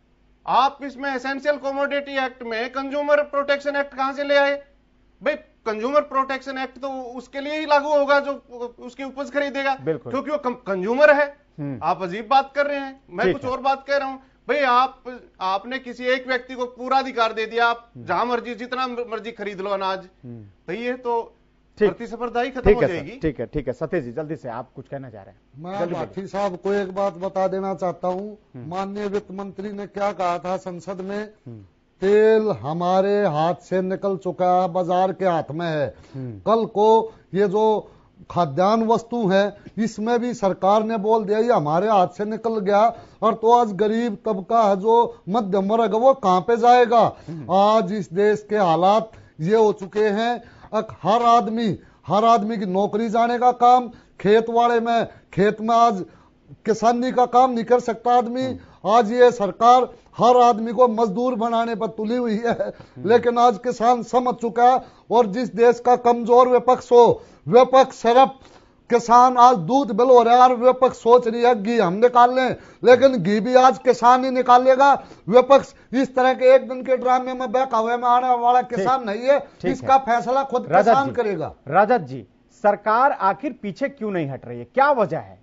आप इसमें एसेंशियल कमोडिटी एक्ट में कंज्यूमर प्रोटेक्शन एक्ट कहां से ले आए? भाई कंज्यूमर प्रोटेक्शन एक्ट तो उसके लिए ही लागू होगा जो उसकी उपज खरीदेगा, क्योंकि वो कंज्यूमर है। आप अजीब बात कर रहे हैं, मैं कुछ और बात कह रहा हूं। भाई आप आपने किसी एक व्यक्ति को पूरा अधिकार दे दिया, आप जहां मर्जी जितना मर्जी खरीद लो अनाज, भाई ये तो प्रतिस्पर्धा ही खत्म हो जाएगी। ठीक है ठीक है सतीश जी जल्दी से आप कुछ कहना चाह रहे हैं। मैं भाटी साहब को एक बात बता देना चाहता हूँ, माननीय वित्त मंत्री ने क्या कहा था संसद में, तेल हमारे हाथ से निकल चुका है, बाजार के हाथ में है। कल को ये जो खाद्यान्न वस्तु है इसमें भी सरकार ने बोल दिया ये हमारे हाथ से निकल गया, और तो आज गरीब तबका है जो मध्यम वर्ग वो कहां पे जाएगा। आज इस देश के हालात ये हो चुके हैं, हर आदमी हर आदमी की नौकरी जाने का काम, खेत वाले में खेत में आज किसानी का काम नहीं कर सकता आदमी। आज ये सरकार हर आदमी को मजदूर बनाने पर तुली हुई है, लेकिन आज किसान समझ चुका है। और जिस देश का कमजोर विपक्ष हो, विपक्ष सिर्फ किसान आज दूध बिल हो रहा है और विपक्ष सोच रही है घी हम निकाल लें, लेकिन घी भी आज किसान ही निकालेगा। विपक्ष इस तरह के एक दिन के ड्रामे में बहकावे में आने वाला किसान नहीं है, इसका फैसला खुद किसान करेगा। रजत जी, सरकार आखिर पीछे क्यों नहीं हट रही है, क्या वजह है?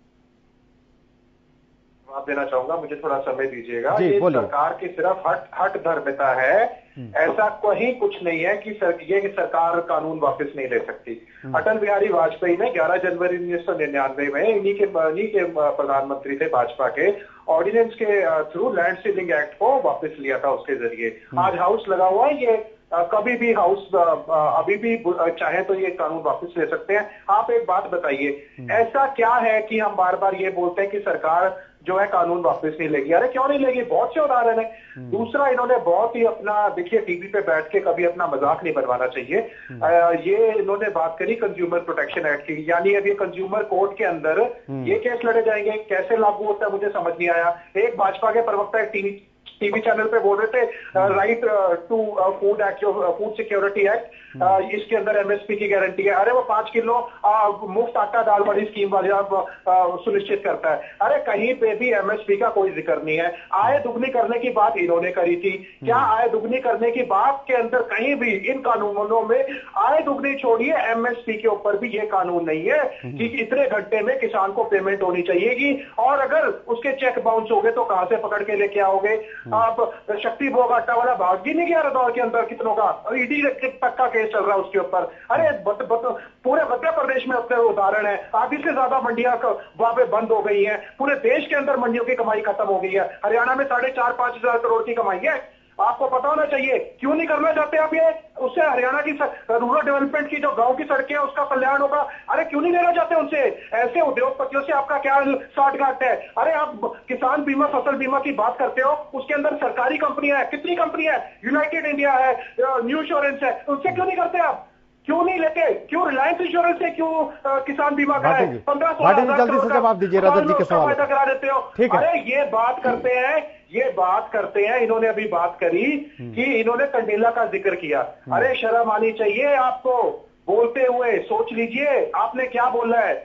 जवाब देना चाहूंगा, मुझे थोड़ा समय दीजिएगा। ये सरकार की सिर्फ हट हट धर्मिता है, ऐसा कहीं कुछ नहीं है कि सर, ये कि सरकार कानून वापस नहीं ले सकती। अटल बिहारी वाजपेयी ने ग्यारह जनवरी उन्नीस सौ निन्यानवे में इन्हीं के इन्हीं के प्रधानमंत्री थे भाजपा के, ऑर्डिनेंस के थ्रू लैंड सीलिंग एक्ट को वापस लिया था उसके जरिए। आज हाउस लगा हुआ है, ये आ, कभी भी हाउस आ, आ, अभी भी चाहे तो ये कानून वापस ले सकते हैं। आप एक बात बताइए, ऐसा क्या है कि हम बार बार ये बोलते हैं कि सरकार जो है कानून वापस नहीं लेगी? अरे क्यों नहीं लेगी, बहुत से उदाहरण है। दूसरा, इन्होंने बहुत ही अपना, देखिए टीवी पे बैठ के कभी अपना मजाक नहीं बनवाना चाहिए। आ, ये इन्होंने बात करी कंज्यूमर प्रोटेक्शन एक्ट की, यानी अभी कंज्यूमर कोर्ट के अंदर ये केस लड़े जाएंगे, कैसे लागू होता है मुझे समझ नहीं आया। एक भाजपा के प्रवक्ता एक टीवी टीवी चैनल पे बोल रहे थे राइट टू फूड एक्ट, जो फूड सिक्योरिटी एक्ट, इसके अंदर एमएसपी की गारंटी है। अरे वो पांच किलो मुफ्त आटा दाल वाली स्कीम वाली सुनिश्चित करता है। अरे कहीं पे भी एमएसपी का कोई जिक्र नहीं है। आय दुगनी करने की बात इन्होंने करी थी, क्या आय दुगनी करने की बात के अंदर कहीं भी इन कानूनों में आय दुगनी छोड़िए, एमएसपी के ऊपर भी ये कानून नहीं है कि इतने घंटे में किसान को पेमेंट होनी चाहिएगी, और अगर उसके चेक बाउंस हो गए तो कहां से पकड़ के लेके आओगे आप? शक्ति भोग आटा वाला भाग ही नहीं गया रदौर के अंदर कितनों का, ईडी तक का केस चल रहा है उसके ऊपर। अरे बत, बत, पूरे मध्य प्रदेश में अपने उदाहरण है, आधी से ज्यादा मंडियां वहां पे बंद हो गई हैं, पूरे देश के अंदर मंडियों की कमाई खत्म हो गई है। हरियाणा में साढ़े चार पांच हजार करोड़ की कमाई है, आपको पता होना चाहिए। क्यों नहीं करना चाहते आप ये? उससे हरियाणा की रूरल डेवलपमेंट की जो गांव की सड़कें हैं उसका कल्याण होगा। अरे क्यों नहीं लेना चाहते उनसे? ऐसे उद्योगपतियों से आपका क्या साठगांठ है? अरे आप किसान बीमा, फसल बीमा की बात करते हो, उसके अंदर सरकारी कंपनियां है, कितनी कंपनी है, यूनाइटेड इंडिया है, न्यू इंश्योरेंस है, उनसे क्यों नहीं करते आप? क्यों नहीं लेते? क्यों रिलायंस इंश्योरेंस से क्यों आ, किसान बीमा का है पंद्रह सोलह जल्दी से जवाब दीजिए रजत जी के सवाल करा देते हो। अरे ये बात करते हैं ये बात करते हैं इन्होंने अभी बात करी कि इन्होंने कंडीला का जिक्र किया। अरे शर्म आनी चाहिए आपको बोलते हुए, सोच लीजिए आपने क्या बोला है।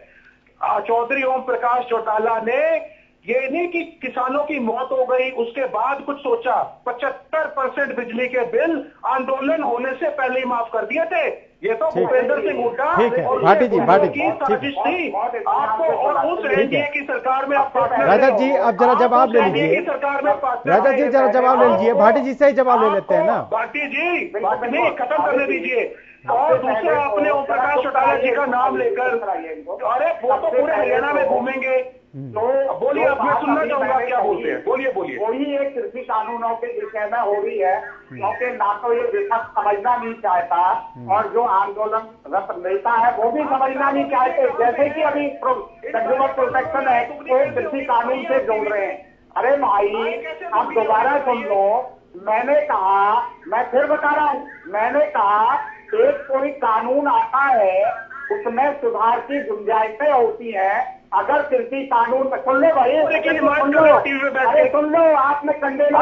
चौधरी ओम प्रकाश चौटाला ने ये नहीं कि किसानों की मौत हो गई उसके बाद कुछ सोचा, पचहत्तर परसेंट बिजली के बिल आंदोलन होने से पहले ही माफ कर दिए थे। ये तो भूपेंद्र सिंह हुड्डा और भाटी जी भाटी की साजिश थी आपको, और उस एनडीए की सरकार में आप रजत जी अब जरा जवाब ले लीजिए। सरकार में रजत जी जरा जवाब ले लीजिए, भाटी जी से ही जवाब ले लेते हैं ना। भाटी जी नहीं, खत्म करने दीजिए। और दूसरा अपने ओम प्रकाश चौटाला जी का नाम लेकर, अरे वो तो पूरे हरियाणा में घूमेंगे, तो बोलिए, अब मैं सुनना चाहूंगा क्या बोलते हैं, बोलिए बोलिए। वही एक कृषि कानूनों के विषय में हो रही है, क्योंकि ना तो ये विपक्ष समझना नहीं चाहता और जो आंदोलनरत नेता है वो भी समझना नहीं चाहते। जैसे कि अभी कंज्यूमर प्रोटेक्शन एक्ट को कृषि कानून से जोड़ रहे हैं। अरे भाई अब दोबारा सुन लो, मैंने कहा, मैं फिर बता रहा हूँ, मैंने कहा एक कोई कानून आता है उसमें सुधार की गुंजाइशें होती है। अगर कृषि कानून में सुन लो भाई, लेकिन सुन लो, अरे सुन लो, आपने कंडेला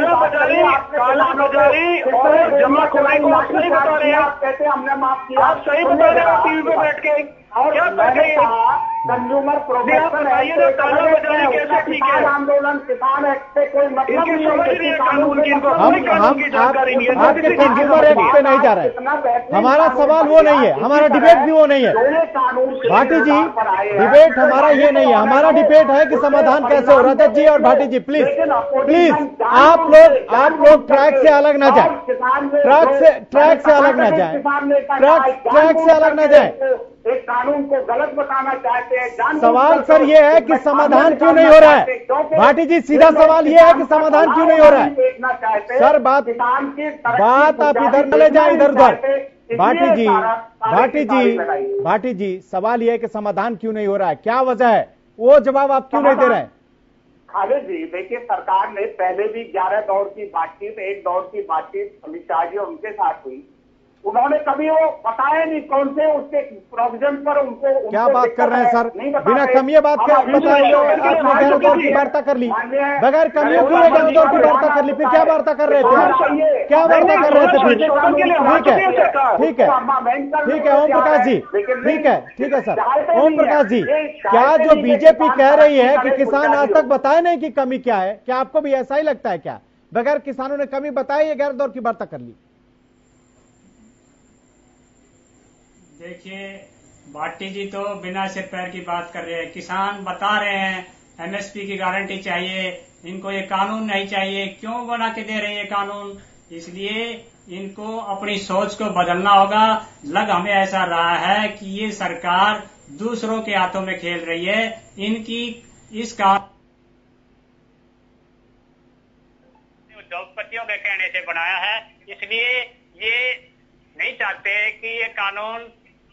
और जमाखोरी को आप सही बता रहे हैं, आप कहते हैं हमने माफ किया, आप सही बता रहे हो टीवी पे बैठ के। और मैंने कहा कंज्यूमर प्रोटेक्शन एक्ट किसान आंदोलन किसान एक्ट से कोई मतलब नहीं है। हम हम आप, आपके कंज्यूमर एक्ट पे नहीं जा रहे, हमारा सवाल वो नहीं है, हमारा डिबेट भी वो नहीं है भाटी जी, डिबेट हमारा ये नहीं है। हमारा डिबेट है कि समाधान कैसे हो। रजत जी और भाटी जी प्लीज प्लीज आप लोग आप लोग ट्रैक से अलग ना जाए, ट्रैक से ट्रैक से अलग ना जाए, ट्रैक ट्रैक से अलग ना जाए। एक कानून को गलत बताना चाहते हैं। सवाल सर ये है कि समाधान क्यों नहीं हो रहा है? भाटी जी सीधा सवाल ये है कि समाधान क्यों नहीं हो रहा है? सर बात बात आप इधर न ले जाए, इधर उधर। भाटी जी भाटी जी भाटी जी सवाल ये है कि समाधान क्यों नहीं हो रहा है, क्या वजह है, वो जवाब आप क्यों नहीं दे रहे हैं? खालिद जी देखिए, सरकार ने पहले भी ग्यारह दौर की बातचीत, एक दौर की बातचीत अमित शाह जी और उनके साथ हुई। उन्होंने कभी वो बताया नहीं कौन से उसके प्रोविजन पर उनको क्या बात कर रहे हैं सर, बिना कमियों बात कर बताए आपने ग्यारह दौर की वार्ता कर ली, बगैर कमियों की ग्यारह दौर की वार्ता कर ली, फिर क्या वार्ता कर रहे थे, क्या वार्ता कर रहे थे फिर? ठीक है ठीक है ठीक है ओम प्रकाश जी, ठीक है ठीक है सर। ओम प्रकाश जी, क्या जो बीजेपी कह रही है कि किसान आज तक बताए नहीं कि कमी क्या है, क्या आपको भी ऐसा ही लगता है? क्या बगैर किसानों ने कमी बताई है ग्यारह दौर की वार्ता कर ली? देखिए भाटी जी तो बिना सिर पैर की बात कर रहे हैं। किसान बता रहे हैं एमएसपी की गारंटी चाहिए, इनको ये कानून नहीं चाहिए। क्यों बना के दे रहे हैं ये कानून? इसलिए इनको अपनी सोच को बदलना होगा। लग हमें ऐसा रहा है कि ये सरकार दूसरों के हाथों में खेल रही है। इनकी इस कानून उद्योगपतियों के कहने से बनाया है, इसलिए ये नहीं चाहते कि ये कानून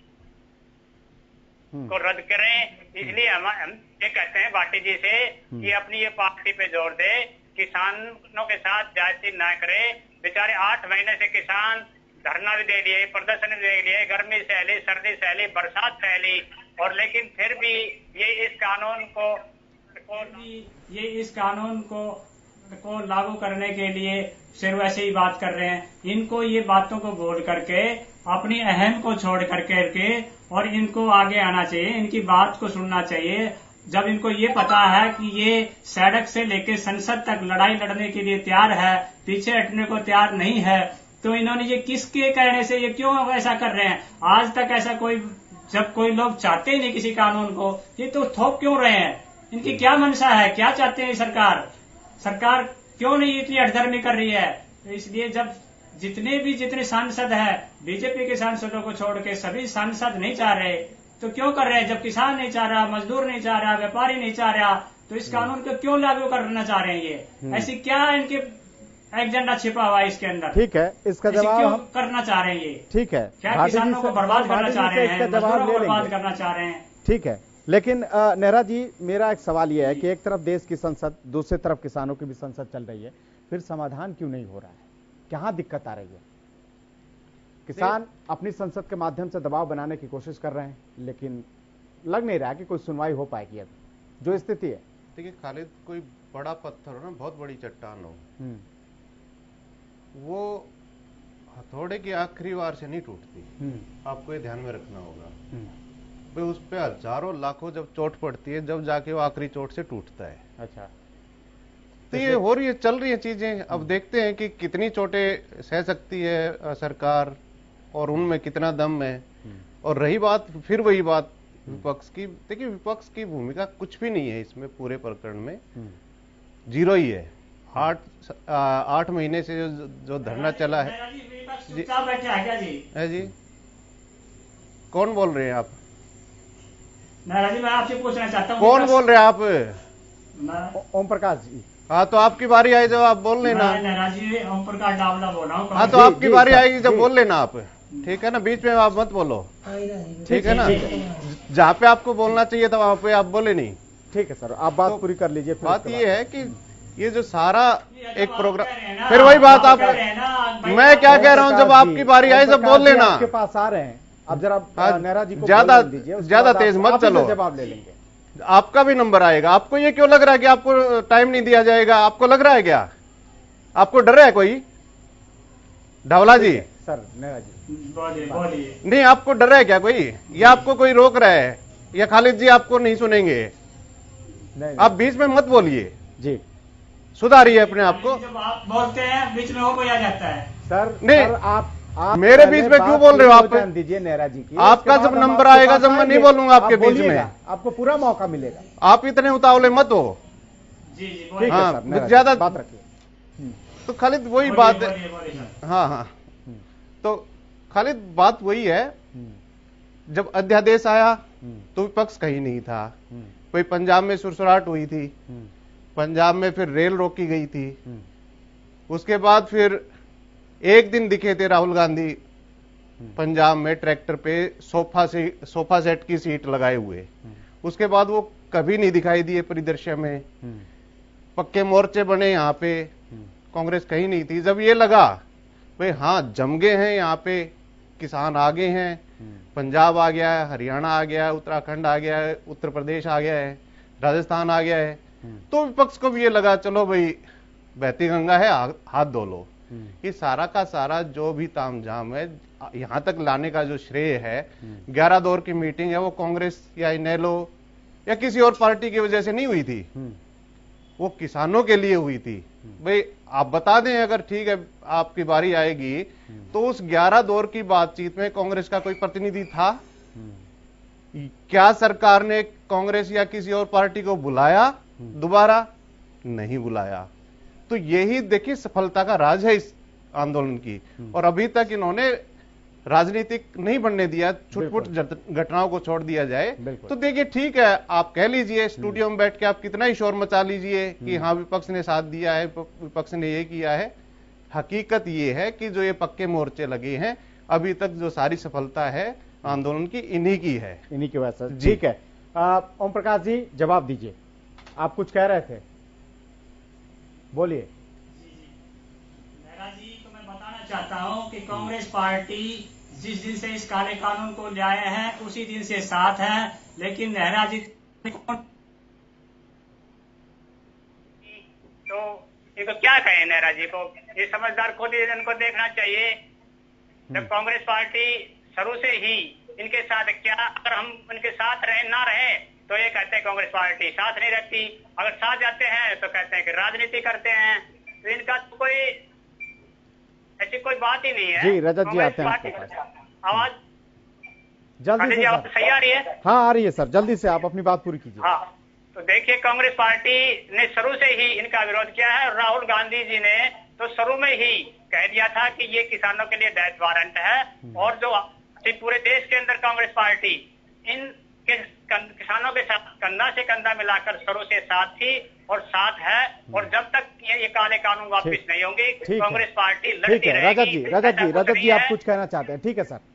को रद्द करें। इसलिए हम हम ये कहते हैं भाटी जी से कि अपनी ये पार्टी पे जोर दे, किसानों के साथ जाति ना करे। बेचारे आठ महीने से किसान धरना भी दे लिए, प्रदर्शन भी दे लिए, गर्मी सहली, सर्दी सहली, बरसात सहली, और लेकिन फिर भी ये इस कानून को ये इस कानून को को लागू करने के लिए सिर्फ वैसे ही बात कर रहे हैं। इनको ये बातों को बोल करके अपनी अहम को छोड़ करके के और इनको आगे आना चाहिए, इनकी बात को सुनना चाहिए। जब इनको ये पता है कि ये सड़क से लेकर संसद तक लड़ाई लड़ने के लिए तैयार है, पीछे हटने को तैयार नहीं है, तो इन्होंने ये किसके कहने से ये क्यों ऐसा कर रहे हैं? आज तक ऐसा कोई, जब कोई लोग चाहते ही नहीं किसी कानून को, ये तो थोप क्यों रहे हैं? इनकी क्या मंशा है, क्या चाहते हैं सरकार? सरकार क्यों नहीं इतनी हठधर्मी कर रही है? तो इसलिए जब जितने भी जितने सांसद हैं, बीजेपी के सांसदों को छोड़ के सभी सांसद नहीं चाह रहे, तो क्यों कर रहे हैं? जब किसान नहीं चाह रहा, मजदूर नहीं चाह रहा, व्यापारी नहीं चाह रहा, तो इस कानून को क्यों लागू करना चाह रहे हैं? ये ऐसी क्या इनके एजेंडा छिपा हुआ है इसके अंदर? ठीक है, इसका जवाब क्यों हम करना चाह रहे हैं? ये ठीक है, क्या किसानों को बर्बाद करना चाह रहे हैं, मजदूरों को बर्बाद करना चाह रहे हैं? ठीक है, लेकिन नेहरा जी मेरा एक सवाल यह है कि एक तरफ देश की संसद, दूसरी तरफ किसानों की भी संसद चल रही है, फिर समाधान क्यों नहीं हो रहा है? कहां दिक्कत आ रही है? किसान अपनी संसद के माध्यम से दबाव बनाने की कोशिश कर रहे हैं, लेकिन लग नहीं रहा कि कोई सुनवाई हो पाएगी। अब जो स्थिति है, देखिए खालिद, कोई बड़ा पत्थर हो ना, बहुत बड़ी चट्टान हो, वो हथौड़े की आखिरी वार से नहीं टूटती। आपको ये ध्यान में रखना होगा। भाई उस पे हजारों लाखों जब चोट पड़ती है, जब जाके वो आखिरी चोट से टूटता है। अच्छा, तो ये हो रही है, चल रही है चीजें। अब देखते हैं कि कितनी चोटें सह सकती है सरकार और उनमें कितना दम है। और रही बात, फिर वही बात विपक्ष की, देखिए विपक्ष की भूमिका कुछ भी नहीं है इसमें, पूरे प्रकरण में जीरो ही है। आठ आठ महीने से जो, जो धरना चला है जी, है जी, कौन बोल रहे हैं आप? नाराज जी, मैं आपसे पूछना चाहता हूँ, कौन बोल रहे हैं आप? ओम प्रकाश जी। हाँ, तो आपकी बारी आई जब आप बोल लेना। नाराज जी, ओम प्रकाश डावला बोल रहा हूँ। हाँ, तो आपकी बारी आएगी जब बोल लेना आप, ठीक है ना? बीच में आप मत बोलो, ठीक है ना? जहाँ पे आपको बोलना चाहिए था वहां पे आप बोले नहीं। ठीक है सर, आप बात तो पूरी कर लीजिए। बात ये है कि ये जो सारा एक प्रोग्राम, फिर वही बात आप, मैं क्या कह रहा हूँ, जब आपकी बारी आई जब बोल लेना। आपके पास आ रहे हैं अब, जरा नेहरा जी को ज्यादा ज्यादा तेज मत चलो, जवाब ले लेंगे। आपका भी नंबर आएगा। आपको ये क्यों लग रहा है कि आपको टाइम नहीं दिया जाएगा? आपको लग रहा है क्या? आपको डर है कोई? ढावला जी, सर नेहरा जी बोलिए बोलिए। नहीं, आपको डर है क्या कोई, या आपको कोई रोक रहा है? या खालिद जी आपको नहीं सुनेंगे? नहीं, आप बीच में मत बोलिए जी, सुधारिए अपने आप को। जब आप बोलते हैं बीच में वो कोई आ जाता है। सर नहीं, सर, आप, आप मेरे बीच में क्यों बोल रहे हो आप? जान दीजिए नेहरा जी की, आपका जब नंबर आएगा जब मैं नहीं बोलूंगा आपके बीच में, आपको पूरा मौका मिलेगा। आप इतने उतावले मत हो। जी जी ठीक है हाँ, सर, नेहरा जी, ज्यादा बात रखिए। तो खालिद वही बात है। हाँ हाँ, तो खालिद बात वही है, जब अध्यादेश आया तो विपक्ष कहीं नहीं था। कोई पंजाब में सुरसुराहट हुई थी, पंजाब में फिर रेल रोकी गई थी, उसके बाद फिर एक दिन दिखे थे राहुल गांधी पंजाब में ट्रैक्टर पे सोफा से सोफा सेट की सीट लगाए हुए। उसके बाद वो कभी नहीं दिखाई दिए परिदृश्य में। पक्के मोर्चे बने यहाँ पे, कांग्रेस कहीं नहीं थी। जब ये लगा भाई हाँ जम गए हैं यहाँ पे, किसान आगे हैं, पंजाब आ गया है, हरियाणा आ गया है, उत्तराखंड आ गया है, उत्तर प्रदेश आ गया है, राजस्थान आ गया है, तो विपक्ष को भी ये लगा चलो भाई बहती गंगा है, हाथ धो लो। ये सारा का सारा जो भी तामझाम है यहां तक लाने का जो श्रेय है, ग्यारह दौर की मीटिंग है, वो कांग्रेस या इनेलो या किसी और पार्टी की वजह से नहीं हुई थी, वो किसानों के लिए हुई थी। भाई आप बता दें अगर ठीक है आपकी बारी आएगी तो उस ग्यारह दौर की बातचीत में कांग्रेस का कोई प्रतिनिधि था? क्या सरकार ने कांग्रेस या किसी और पार्टी को बुलाया दोबारा? नहीं बुलाया। तो यही देखिए सफलता का राज है इस आंदोलन की। और अभी तक इन्होंने राजनीतिक नहीं बनने दिया, छुटपुट घटनाओं को छोड़ दिया जाए। तो देखिए ठीक है, आप कह लीजिए स्टूडियो में बैठ के आप कितना ही शोर मचा लीजिए कि हाँ विपक्ष ने साथ दिया है, विपक्ष ने ये किया है। हकीकत ये है कि जो ये पक्के मोर्चे लगे हैं अभी तक जो सारी सफलता है आंदोलन की इन्हीं की है, इन्हीं की वजह से। ठीक है, ओम प्रकाश जी जवाब दीजिए, आप कुछ कह रहे थे, बोलिए। नेहरा जी को मैं बताना चाहता हूं कि कांग्रेस पार्टी जिस दिन से इस काले कानून को लाए हैं उसी दिन से साथ है, लेकिन नेहरा जी तो इनको क्या कहें? नेहरा जी को ये समझदार खुद ही इनको देखना चाहिए। जब कांग्रेस पार्टी शुरू से ही इनके साथ, क्या अगर हम इनके साथ रहे ना रहे तो ये कहते हैं कांग्रेस पार्टी साथ नहीं रहती, अगर साथ जाते हैं तो कहते हैं कि राजनीति करते हैं। तो इनका तो कोई ऐसी कोई बात ही नहीं है। जी रजत जी आते हैं, आवाज जल्दी से आप सही आ रही है? हाँ आ रही है सर, जल्दी से आप अपनी बात पूरी कीजिए। हाँ, तो देखिए कांग्रेस पार्टी ने शुरू से ही इनका विरोध किया है। राहुल गांधी जी ने तो शुरू में ही कह दिया था कि ये किसानों के लिए डेथ वारंट है, और जो पूरे देश के अंदर कांग्रेस पार्टी इन किसानों के साथ कंधा से कंधा मिलाकर शुरू से साथ थी और साथ है, और जब तक ये, ये काले कानून वापस नहीं होंगे कांग्रेस पार्टी लड़ती रहेगी। रजत जी रजत जी रजत जी आप कुछ कहना चाहते हैं? ठीक है सर।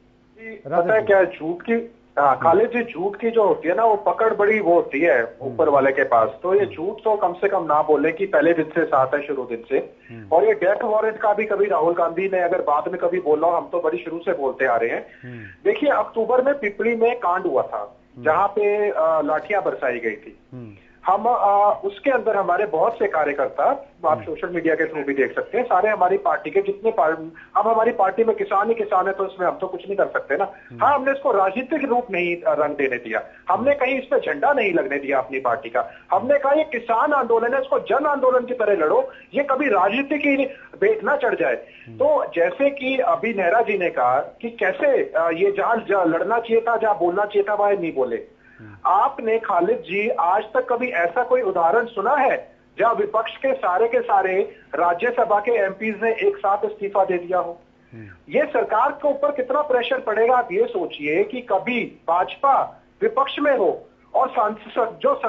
पता है क्या, झूठ की हाँ खालिद जी, झूठ की जो होती है ना वो पकड़ बड़ी वो होती है ऊपर वाले के पास। तो ये झूठ तो कम से कम ना बोले कि पहले दिन से साथ है, शुरू दिन से। और ये डेथ वारंट का भी कभी राहुल गांधी ने अगर बाद में कभी बोला, हम तो बड़ी शुरू से बोलते आ रहे हैं। देखिए अक्टूबर में पिपली में कांड हुआ था जहाँ पे लाठियां बरसाई गई थी। हम आ, उसके अंदर हमारे बहुत से कार्यकर्ता, आप सोशल मीडिया के थ्रू भी देख सकते हैं, सारे हमारी पार्टी के जितने हम हमारी पार्टी में किसान ही किसान है तो इसमें हम तो कुछ नहीं कर सकते ना। हाँ, हमने इसको राजनीतिक रूप नहीं रंग देने दिया, हमने कहीं इस पे झंडा नहीं लगने दिया अपनी पार्टी का। हमने कहा ये किसान आंदोलन है, इसको जन आंदोलन की तरह लड़ो, ये कभी राजनीति की बेट ना चढ़ जाए। तो जैसे कि अभी नेहरा जी ने कहा कि कैसे ये जहां लड़ना चाहिए था, जहां बोलना चाहिए था, वह नहीं बोले। आपने खालिद जी आज तक कभी ऐसा कोई उदाहरण सुना है जहां विपक्ष के सारे के सारे राज्यसभा के एमपीज ने एक साथ इस्तीफा दे दिया हो? ये सरकार के ऊपर कितना प्रेशर पड़ेगा आप ये सोचिए कि कभी भाजपा विपक्ष में हो और सांसद जो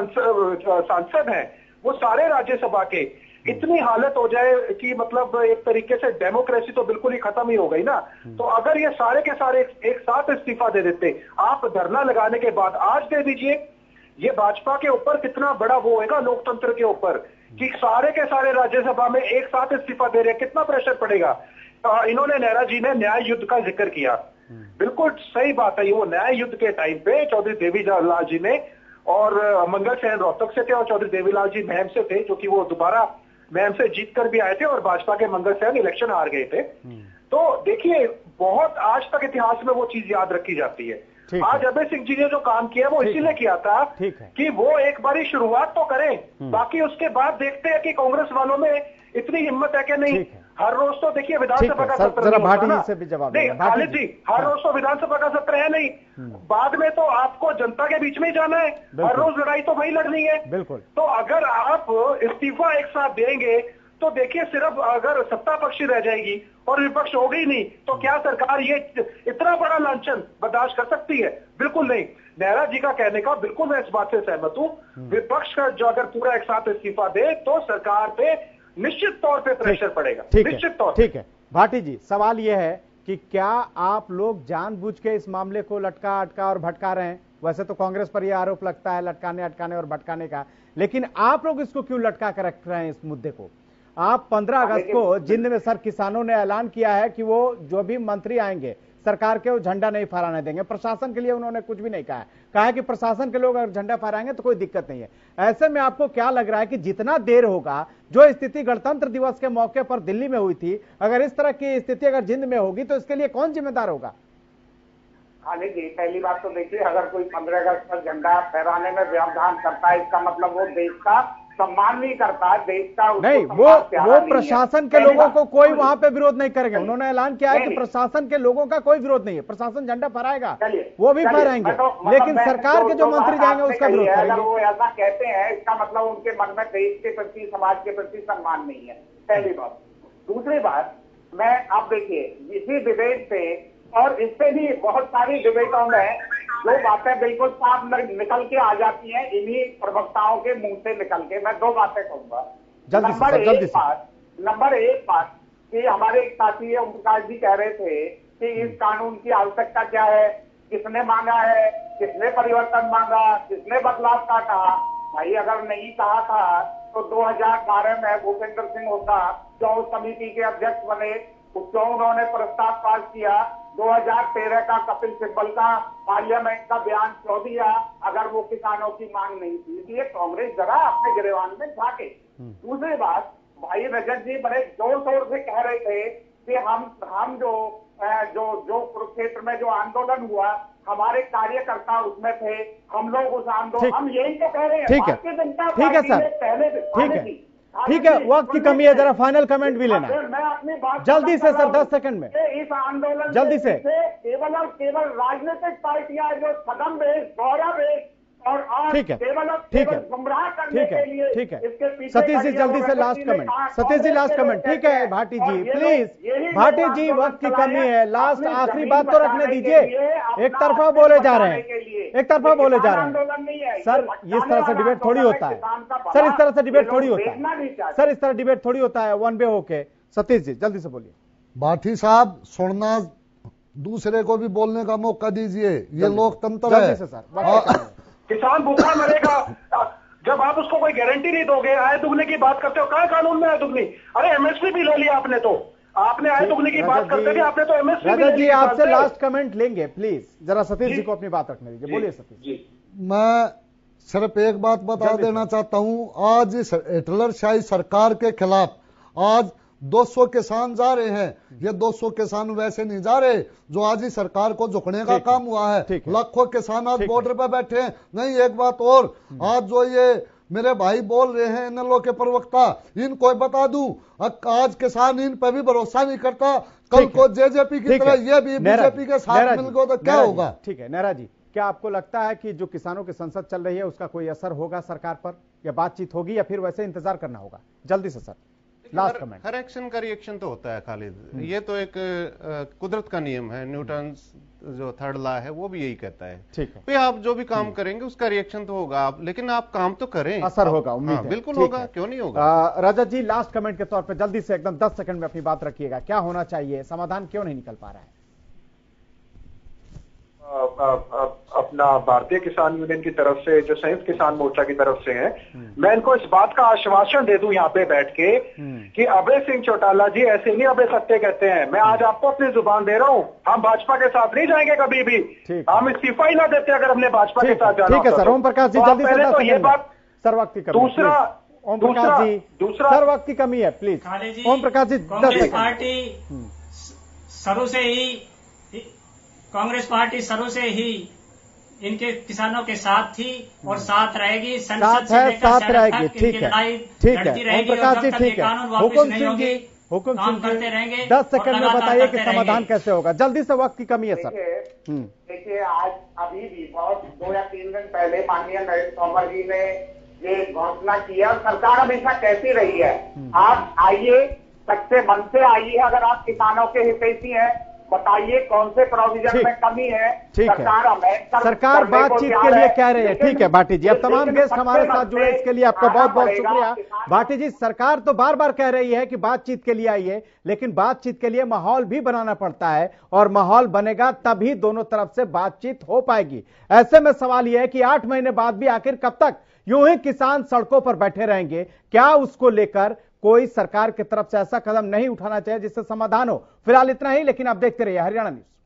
सांसद हैं वो सारे राज्यसभा के, इतनी हालत हो जाए कि मतलब एक तरीके से डेमोक्रेसी तो बिल्कुल ही खत्म ही हो गई ना। तो अगर ये सारे के सारे एक, एक साथ इस्तीफा दे देते, आप धरना लगाने के बाद आज दे दीजिए, ये भाजपा के ऊपर कितना बड़ा वो होगा लोकतंत्र के ऊपर कि सारे के सारे राज्यसभा में एक साथ इस्तीफा दे रहे, कितना प्रेशर पड़ेगा। आ, इन्होंने नेहरा जी ने न्याय युद्ध का जिक्र किया, बिल्कुल सही बात है। ये वो न्याय युद्ध के टाइम पे चौधरी देवीलाल जी ने और मंगल सेन रोहतक से थे और चौधरी देवीलाल जी महम से थे, जो कि वो दोबारा महम से जीत कर भी आए थे और भाजपा के मंगल सेन इलेक्शन हार गए थे। तो देखिए बहुत आज तक इतिहास में वो चीज याद रखी जाती है। आज अभय सिंह जी ने जो काम किया वो इसीलिए किया था कि वो एक बारी शुरुआत तो करें, बाकी उसके बाद देखते हैं कि कांग्रेस वालों में इतनी हिम्मत है कि नहीं। हर रोज तो देखिए विधानसभा का सत्र नहीं होता ना, नहीं खालिद जी, हर रोज तो विधानसभा का सत्र है नहीं, बाद में तो आपको जनता के बीच में ही जाना है, हर रोज लड़ाई तो वही लड़नी है। बिल्कुल। तो अगर आप इस्तीफा एक साथ देंगे तो देखिए सिर्फ अगर सत्ता पक्षी रह जाएगी और विपक्ष हो गई नहीं, तो क्या सरकार ये इतना बड़ा लांछन बर्दाश्त कर सकती है? बिल्कुल नहीं। नेहरा जी का कहने का बिल्कुल मैं इस बात से सहमत हूँ, विपक्ष का जो अगर पूरा एक साथ इस्तीफा दे तो सरकार पे निश्चित तौर पे प्रेशर पड़ेगा, निश्चित तौर ठीक है। भाटी जी, सवाल यह है कि क्या आप लोग जानबूझ के इस मामले को लटका अटका और भटका रहे हैं? वैसे तो कांग्रेस पर यह आरोप लगता है लटकाने अटकाने और भटकाने का, लेकिन आप लोग इसको क्यों लटका कर रख रहे हैं इस मुद्दे को? आप पंद्रह अगस्त को जिंद में सर किसानों ने ऐलान किया है कि वो जो भी मंत्री आएंगे सरकार के वो झंडा नहीं फहराने देंगे। प्रशासन के लिए उन्होंने कुछ भी नहीं कहा है, कहा है कि प्रशासन के लोग अगर झंडा फहराएंगे तो कोई दिक्कत नहीं है। ऐसे में आपको क्या लग रहा है कि जितना देर होगा, जो स्थिति गणतंत्र दिवस के मौके पर दिल्ली में हुई थी, अगर इस तरह की स्थिति अगर जिंद में होगी तो इसके लिए कौन जिम्मेदार होगा? खालिद जी, पहली बात तो देखिए, अगर कोई पंद्रह अगस्त पर झंडा फहराने में व्यवधान करता है, इसका मतलब वो देश का सम्मान नहीं करता, देश का नहीं, वो वो प्रशासन के लोगों को कोई वहां पे विरोध नहीं करेंगे। उन्होंने ऐलान किया है कि प्रशासन के लोगों का कोई विरोध नहीं है, प्रशासन झंडा फहराएगा, वो भी फहराएंगे, लेकिन सरकार के जो मंत्री जाएंगे उसका विरोध करेंगे। अगर वो ऐसा कहते हैं, इसका मतलब उनके मन में देश के प्रति, समाज के प्रति सम्मान नहीं है, पहली बात। दूसरी बात, मैं आप देखिए इसी डिबेट पे और इससे भी बहुत सारी डिबेटों में जो बातें बिल्कुल साफ निकल के आ जाती हैं इन्हीं प्रवक्ताओं के मुंह से निकल के, मैं दो बातें कहूंगा। नंबर एक बात नंबर एक बात कि हमारे एक साथी ओम प्रकाश जी कह रहे थे कि इस कानून की आवश्यकता क्या है, किसने मांगा है, किसने परिवर्तन मांगा, किसने बदलाव का कहा। भाई अगर नहीं कहा था तो दो हजार बारह में भूपेंद्र सिंह होता जो समिति के अध्यक्ष बने, क्यों उन्होंने प्रस्ताव पास किया? दो हजार तेरह का कपिल सिब्बल का पार्लियामेंट का बयान क्यों दिया अगर वो किसानों की मांग नहीं थी? इसलिए कांग्रेस जरा अपने गिरवान में झाके। दूसरी बात, भाई रजत जी बड़े जोर शोर से कह रहे थे कि हम हम जो जो जो कुरुक्षेत्र में जो आंदोलन हुआ, हमारे कार्यकर्ता उसमें थे, हम लोग उस आंदोलन, हम यही तो कह रहे हैं। ठीक है, ठीक है सर, ठीक है, ठीक है, वक्त की कमी है, जरा फाइनल कमेंट भी लेना है। मैं अपनी बात जल्दी से सर, दस सेकंड में। इस आंदोलन जल्दी से केवल और केवल राजनीतिक पार्टियां जो सदम बेस, गौरव बेस और आज ठीक है, केवल और ठीक है, गुमराह करने ठीक है, के लिए ठीक है। इसके पीछे सतीश जी जल्दी से last comment, Satish ji last comment. ठीक है भाटी जी, प्लीज भाटी जी, वक्त की कमी है, लास्ट आखिरी बात तो रखने दीजिए। एक तरफा बोले जा रहे हैं, एक तरफा बोले जा रहे हैं सर। इस तरह से डिबेट थोड़ी होता है सर, इस तरह से डिबेट थोड़ी होता है सर, इस तरह डिबेट थोड़ी होता है वन वे होके। सतीश जी जल्दी से बोलिए। भाटी साहब, सुनना, दूसरे को भी बोलने का मौका दीजिए, ये लोकतंत्र है। सर किसान भूखा मरेगा जब आप उसको कोई गारंटी नहीं दोगे। आय दुगने की बात करते हो, कहाँ कानून में आय दुगनी? अरे एमएसपी भी ले लिया आपने, तो आपने आय दुगने की बात करते थे, आपने तो एमएसपी भी ले लिया। आपसे लास्ट कमेंट लेंगे, प्लीज जरा सतीश जी को अपनी बात रखने दीजिए। बोलिए सतीश जी। मैं सिर्फ एक बात बता देना चाहता हूं, आज इस हिटलरशाही सरकार के खिलाफ आज दो सौ किसान जा रहे हैं। ये दो सौ किसान वैसे नहीं जा रहे जो आज ही सरकार को झुकने का काम हुआ है। लाखों किसान आज बॉर्डर पर बैठे हैं। नहीं, एक बात और, आज जो ये मेरे भाई बोल रहे हैं इनलो के प्रवक्ता, इनको बता दूं, आज किसान इन पर भी भरोसा नहीं करता, कल को जेजेपी की तरह ये भी बीजेपी के साथ मिल गए तो क्या होगा? ठीक है नेहरा जी, क्या आपको लगता है कि जो किसानों की संसद चल रही है उसका कोई असर होगा सरकार पर, या बातचीत होगी, या फिर वैसे इंतजार करना होगा? जल्दी से सर, लास्ट कमेंट। हर एक्शन का रिएक्शन तो होता है खालिद, ये तो एक कुदरत का नियम है, न्यूटन जो थर्ड लॉ है वो भी यही कहता है। ठीक है, तो आप जो भी काम करेंगे उसका रिएक्शन तो होगा, आप लेकिन आप काम तो करें, असर होगा, उम्मीद है। बिल्कुल होगा, क्यों नहीं होगा। रजत जी लास्ट कमेंट के तौर पे जल्दी से एकदम दस सेकंड में अपनी बात रखिएगा, क्या होना चाहिए, समाधान क्यों नहीं निकल पा रहा है? अपना भारतीय किसान यूनियन की तरफ से, जो संयुक्त किसान मोर्चा की तरफ से है, मैं इनको इस बात का आश्वासन दे दूं यहाँ पे बैठ के कि अभय सिंह चौटाला जी ऐसे नहीं अभय सत्य कहते हैं। मैं आज आपको अपनी जुबान दे रहा हूँ, हम भाजपा के साथ नहीं जाएंगे कभी भी, हम इस्तीफा ही ना देते अगर हमने भाजपा के साथ जाना। ठीक है सर, ओम प्रकाश जी जल्दी से, तो ये बात सर वक्त की कमी। दूसरा ओम प्रकाश जी, दूसरा सर वक्त की कमी है, प्लीज ओम प्रकाश जी। कांग्रेस पार्टी शुरू से ही कांग्रेस पार्टी शुरू से ही इनके किसानों के साथ थी और साथ रहेगी। संसद साथ से है, लेकर साथ सेनेट रहेगी, तक ठीक इनकी है, लड़ाई ठीक है। लड़ती ओम रहेगी और प्रकाश जब जी, तक ये ठीक है। कानून वापस हुकुम नहीं सिंह होगी जी, हुकुम काम सिंह करते जी, रहेंगे दस और सेकंड में लगातार बताइए कि करते समाधान रहेंगे। कैसे होगा। जल्दी से, वक्त की कमी है सर। देखिए हम्म देखिए आज अभी भी बहुत दो या तीन दिन पहले माननीय नरेंद्र तोमर जी ने ये घोषणा की है और सरकार हमेशा कहती रही है आप आइए, सच्चे मन से आइए, अगर आप किसानों के हितैषी हैं बताइए कौन से प्रोविजन में कमी है। ठीक है, सरकार हमें कर, सरकार बातचीत के लिए कह रही है। ठीक है भाटी जी, अब तमाम गेस्ट हमारे साथ जुड़े, इसके लिए आपका बहुत बहुत शुक्रिया। भाटी जी, सरकार तो बार बार कह रही है कि बातचीत के लिए आइए, लेकिन बातचीत के लिए माहौल भी बनाना पड़ता है और माहौल बनेगा तभी दोनों तरफ से बातचीत हो पाएगी। ऐसे में सवाल यह है कि आठ महीने बाद भी आखिर कब तक यूं ही किसान सड़कों पर बैठे रहेंगे? क्या उसको लेकर कोई सरकार की तरफ से ऐसा कदम नहीं उठाना चाहिए जिससे समाधान हो? फिलहाल इतना ही, लेकिन आप देखते रहिए हरियाणा न्यूज।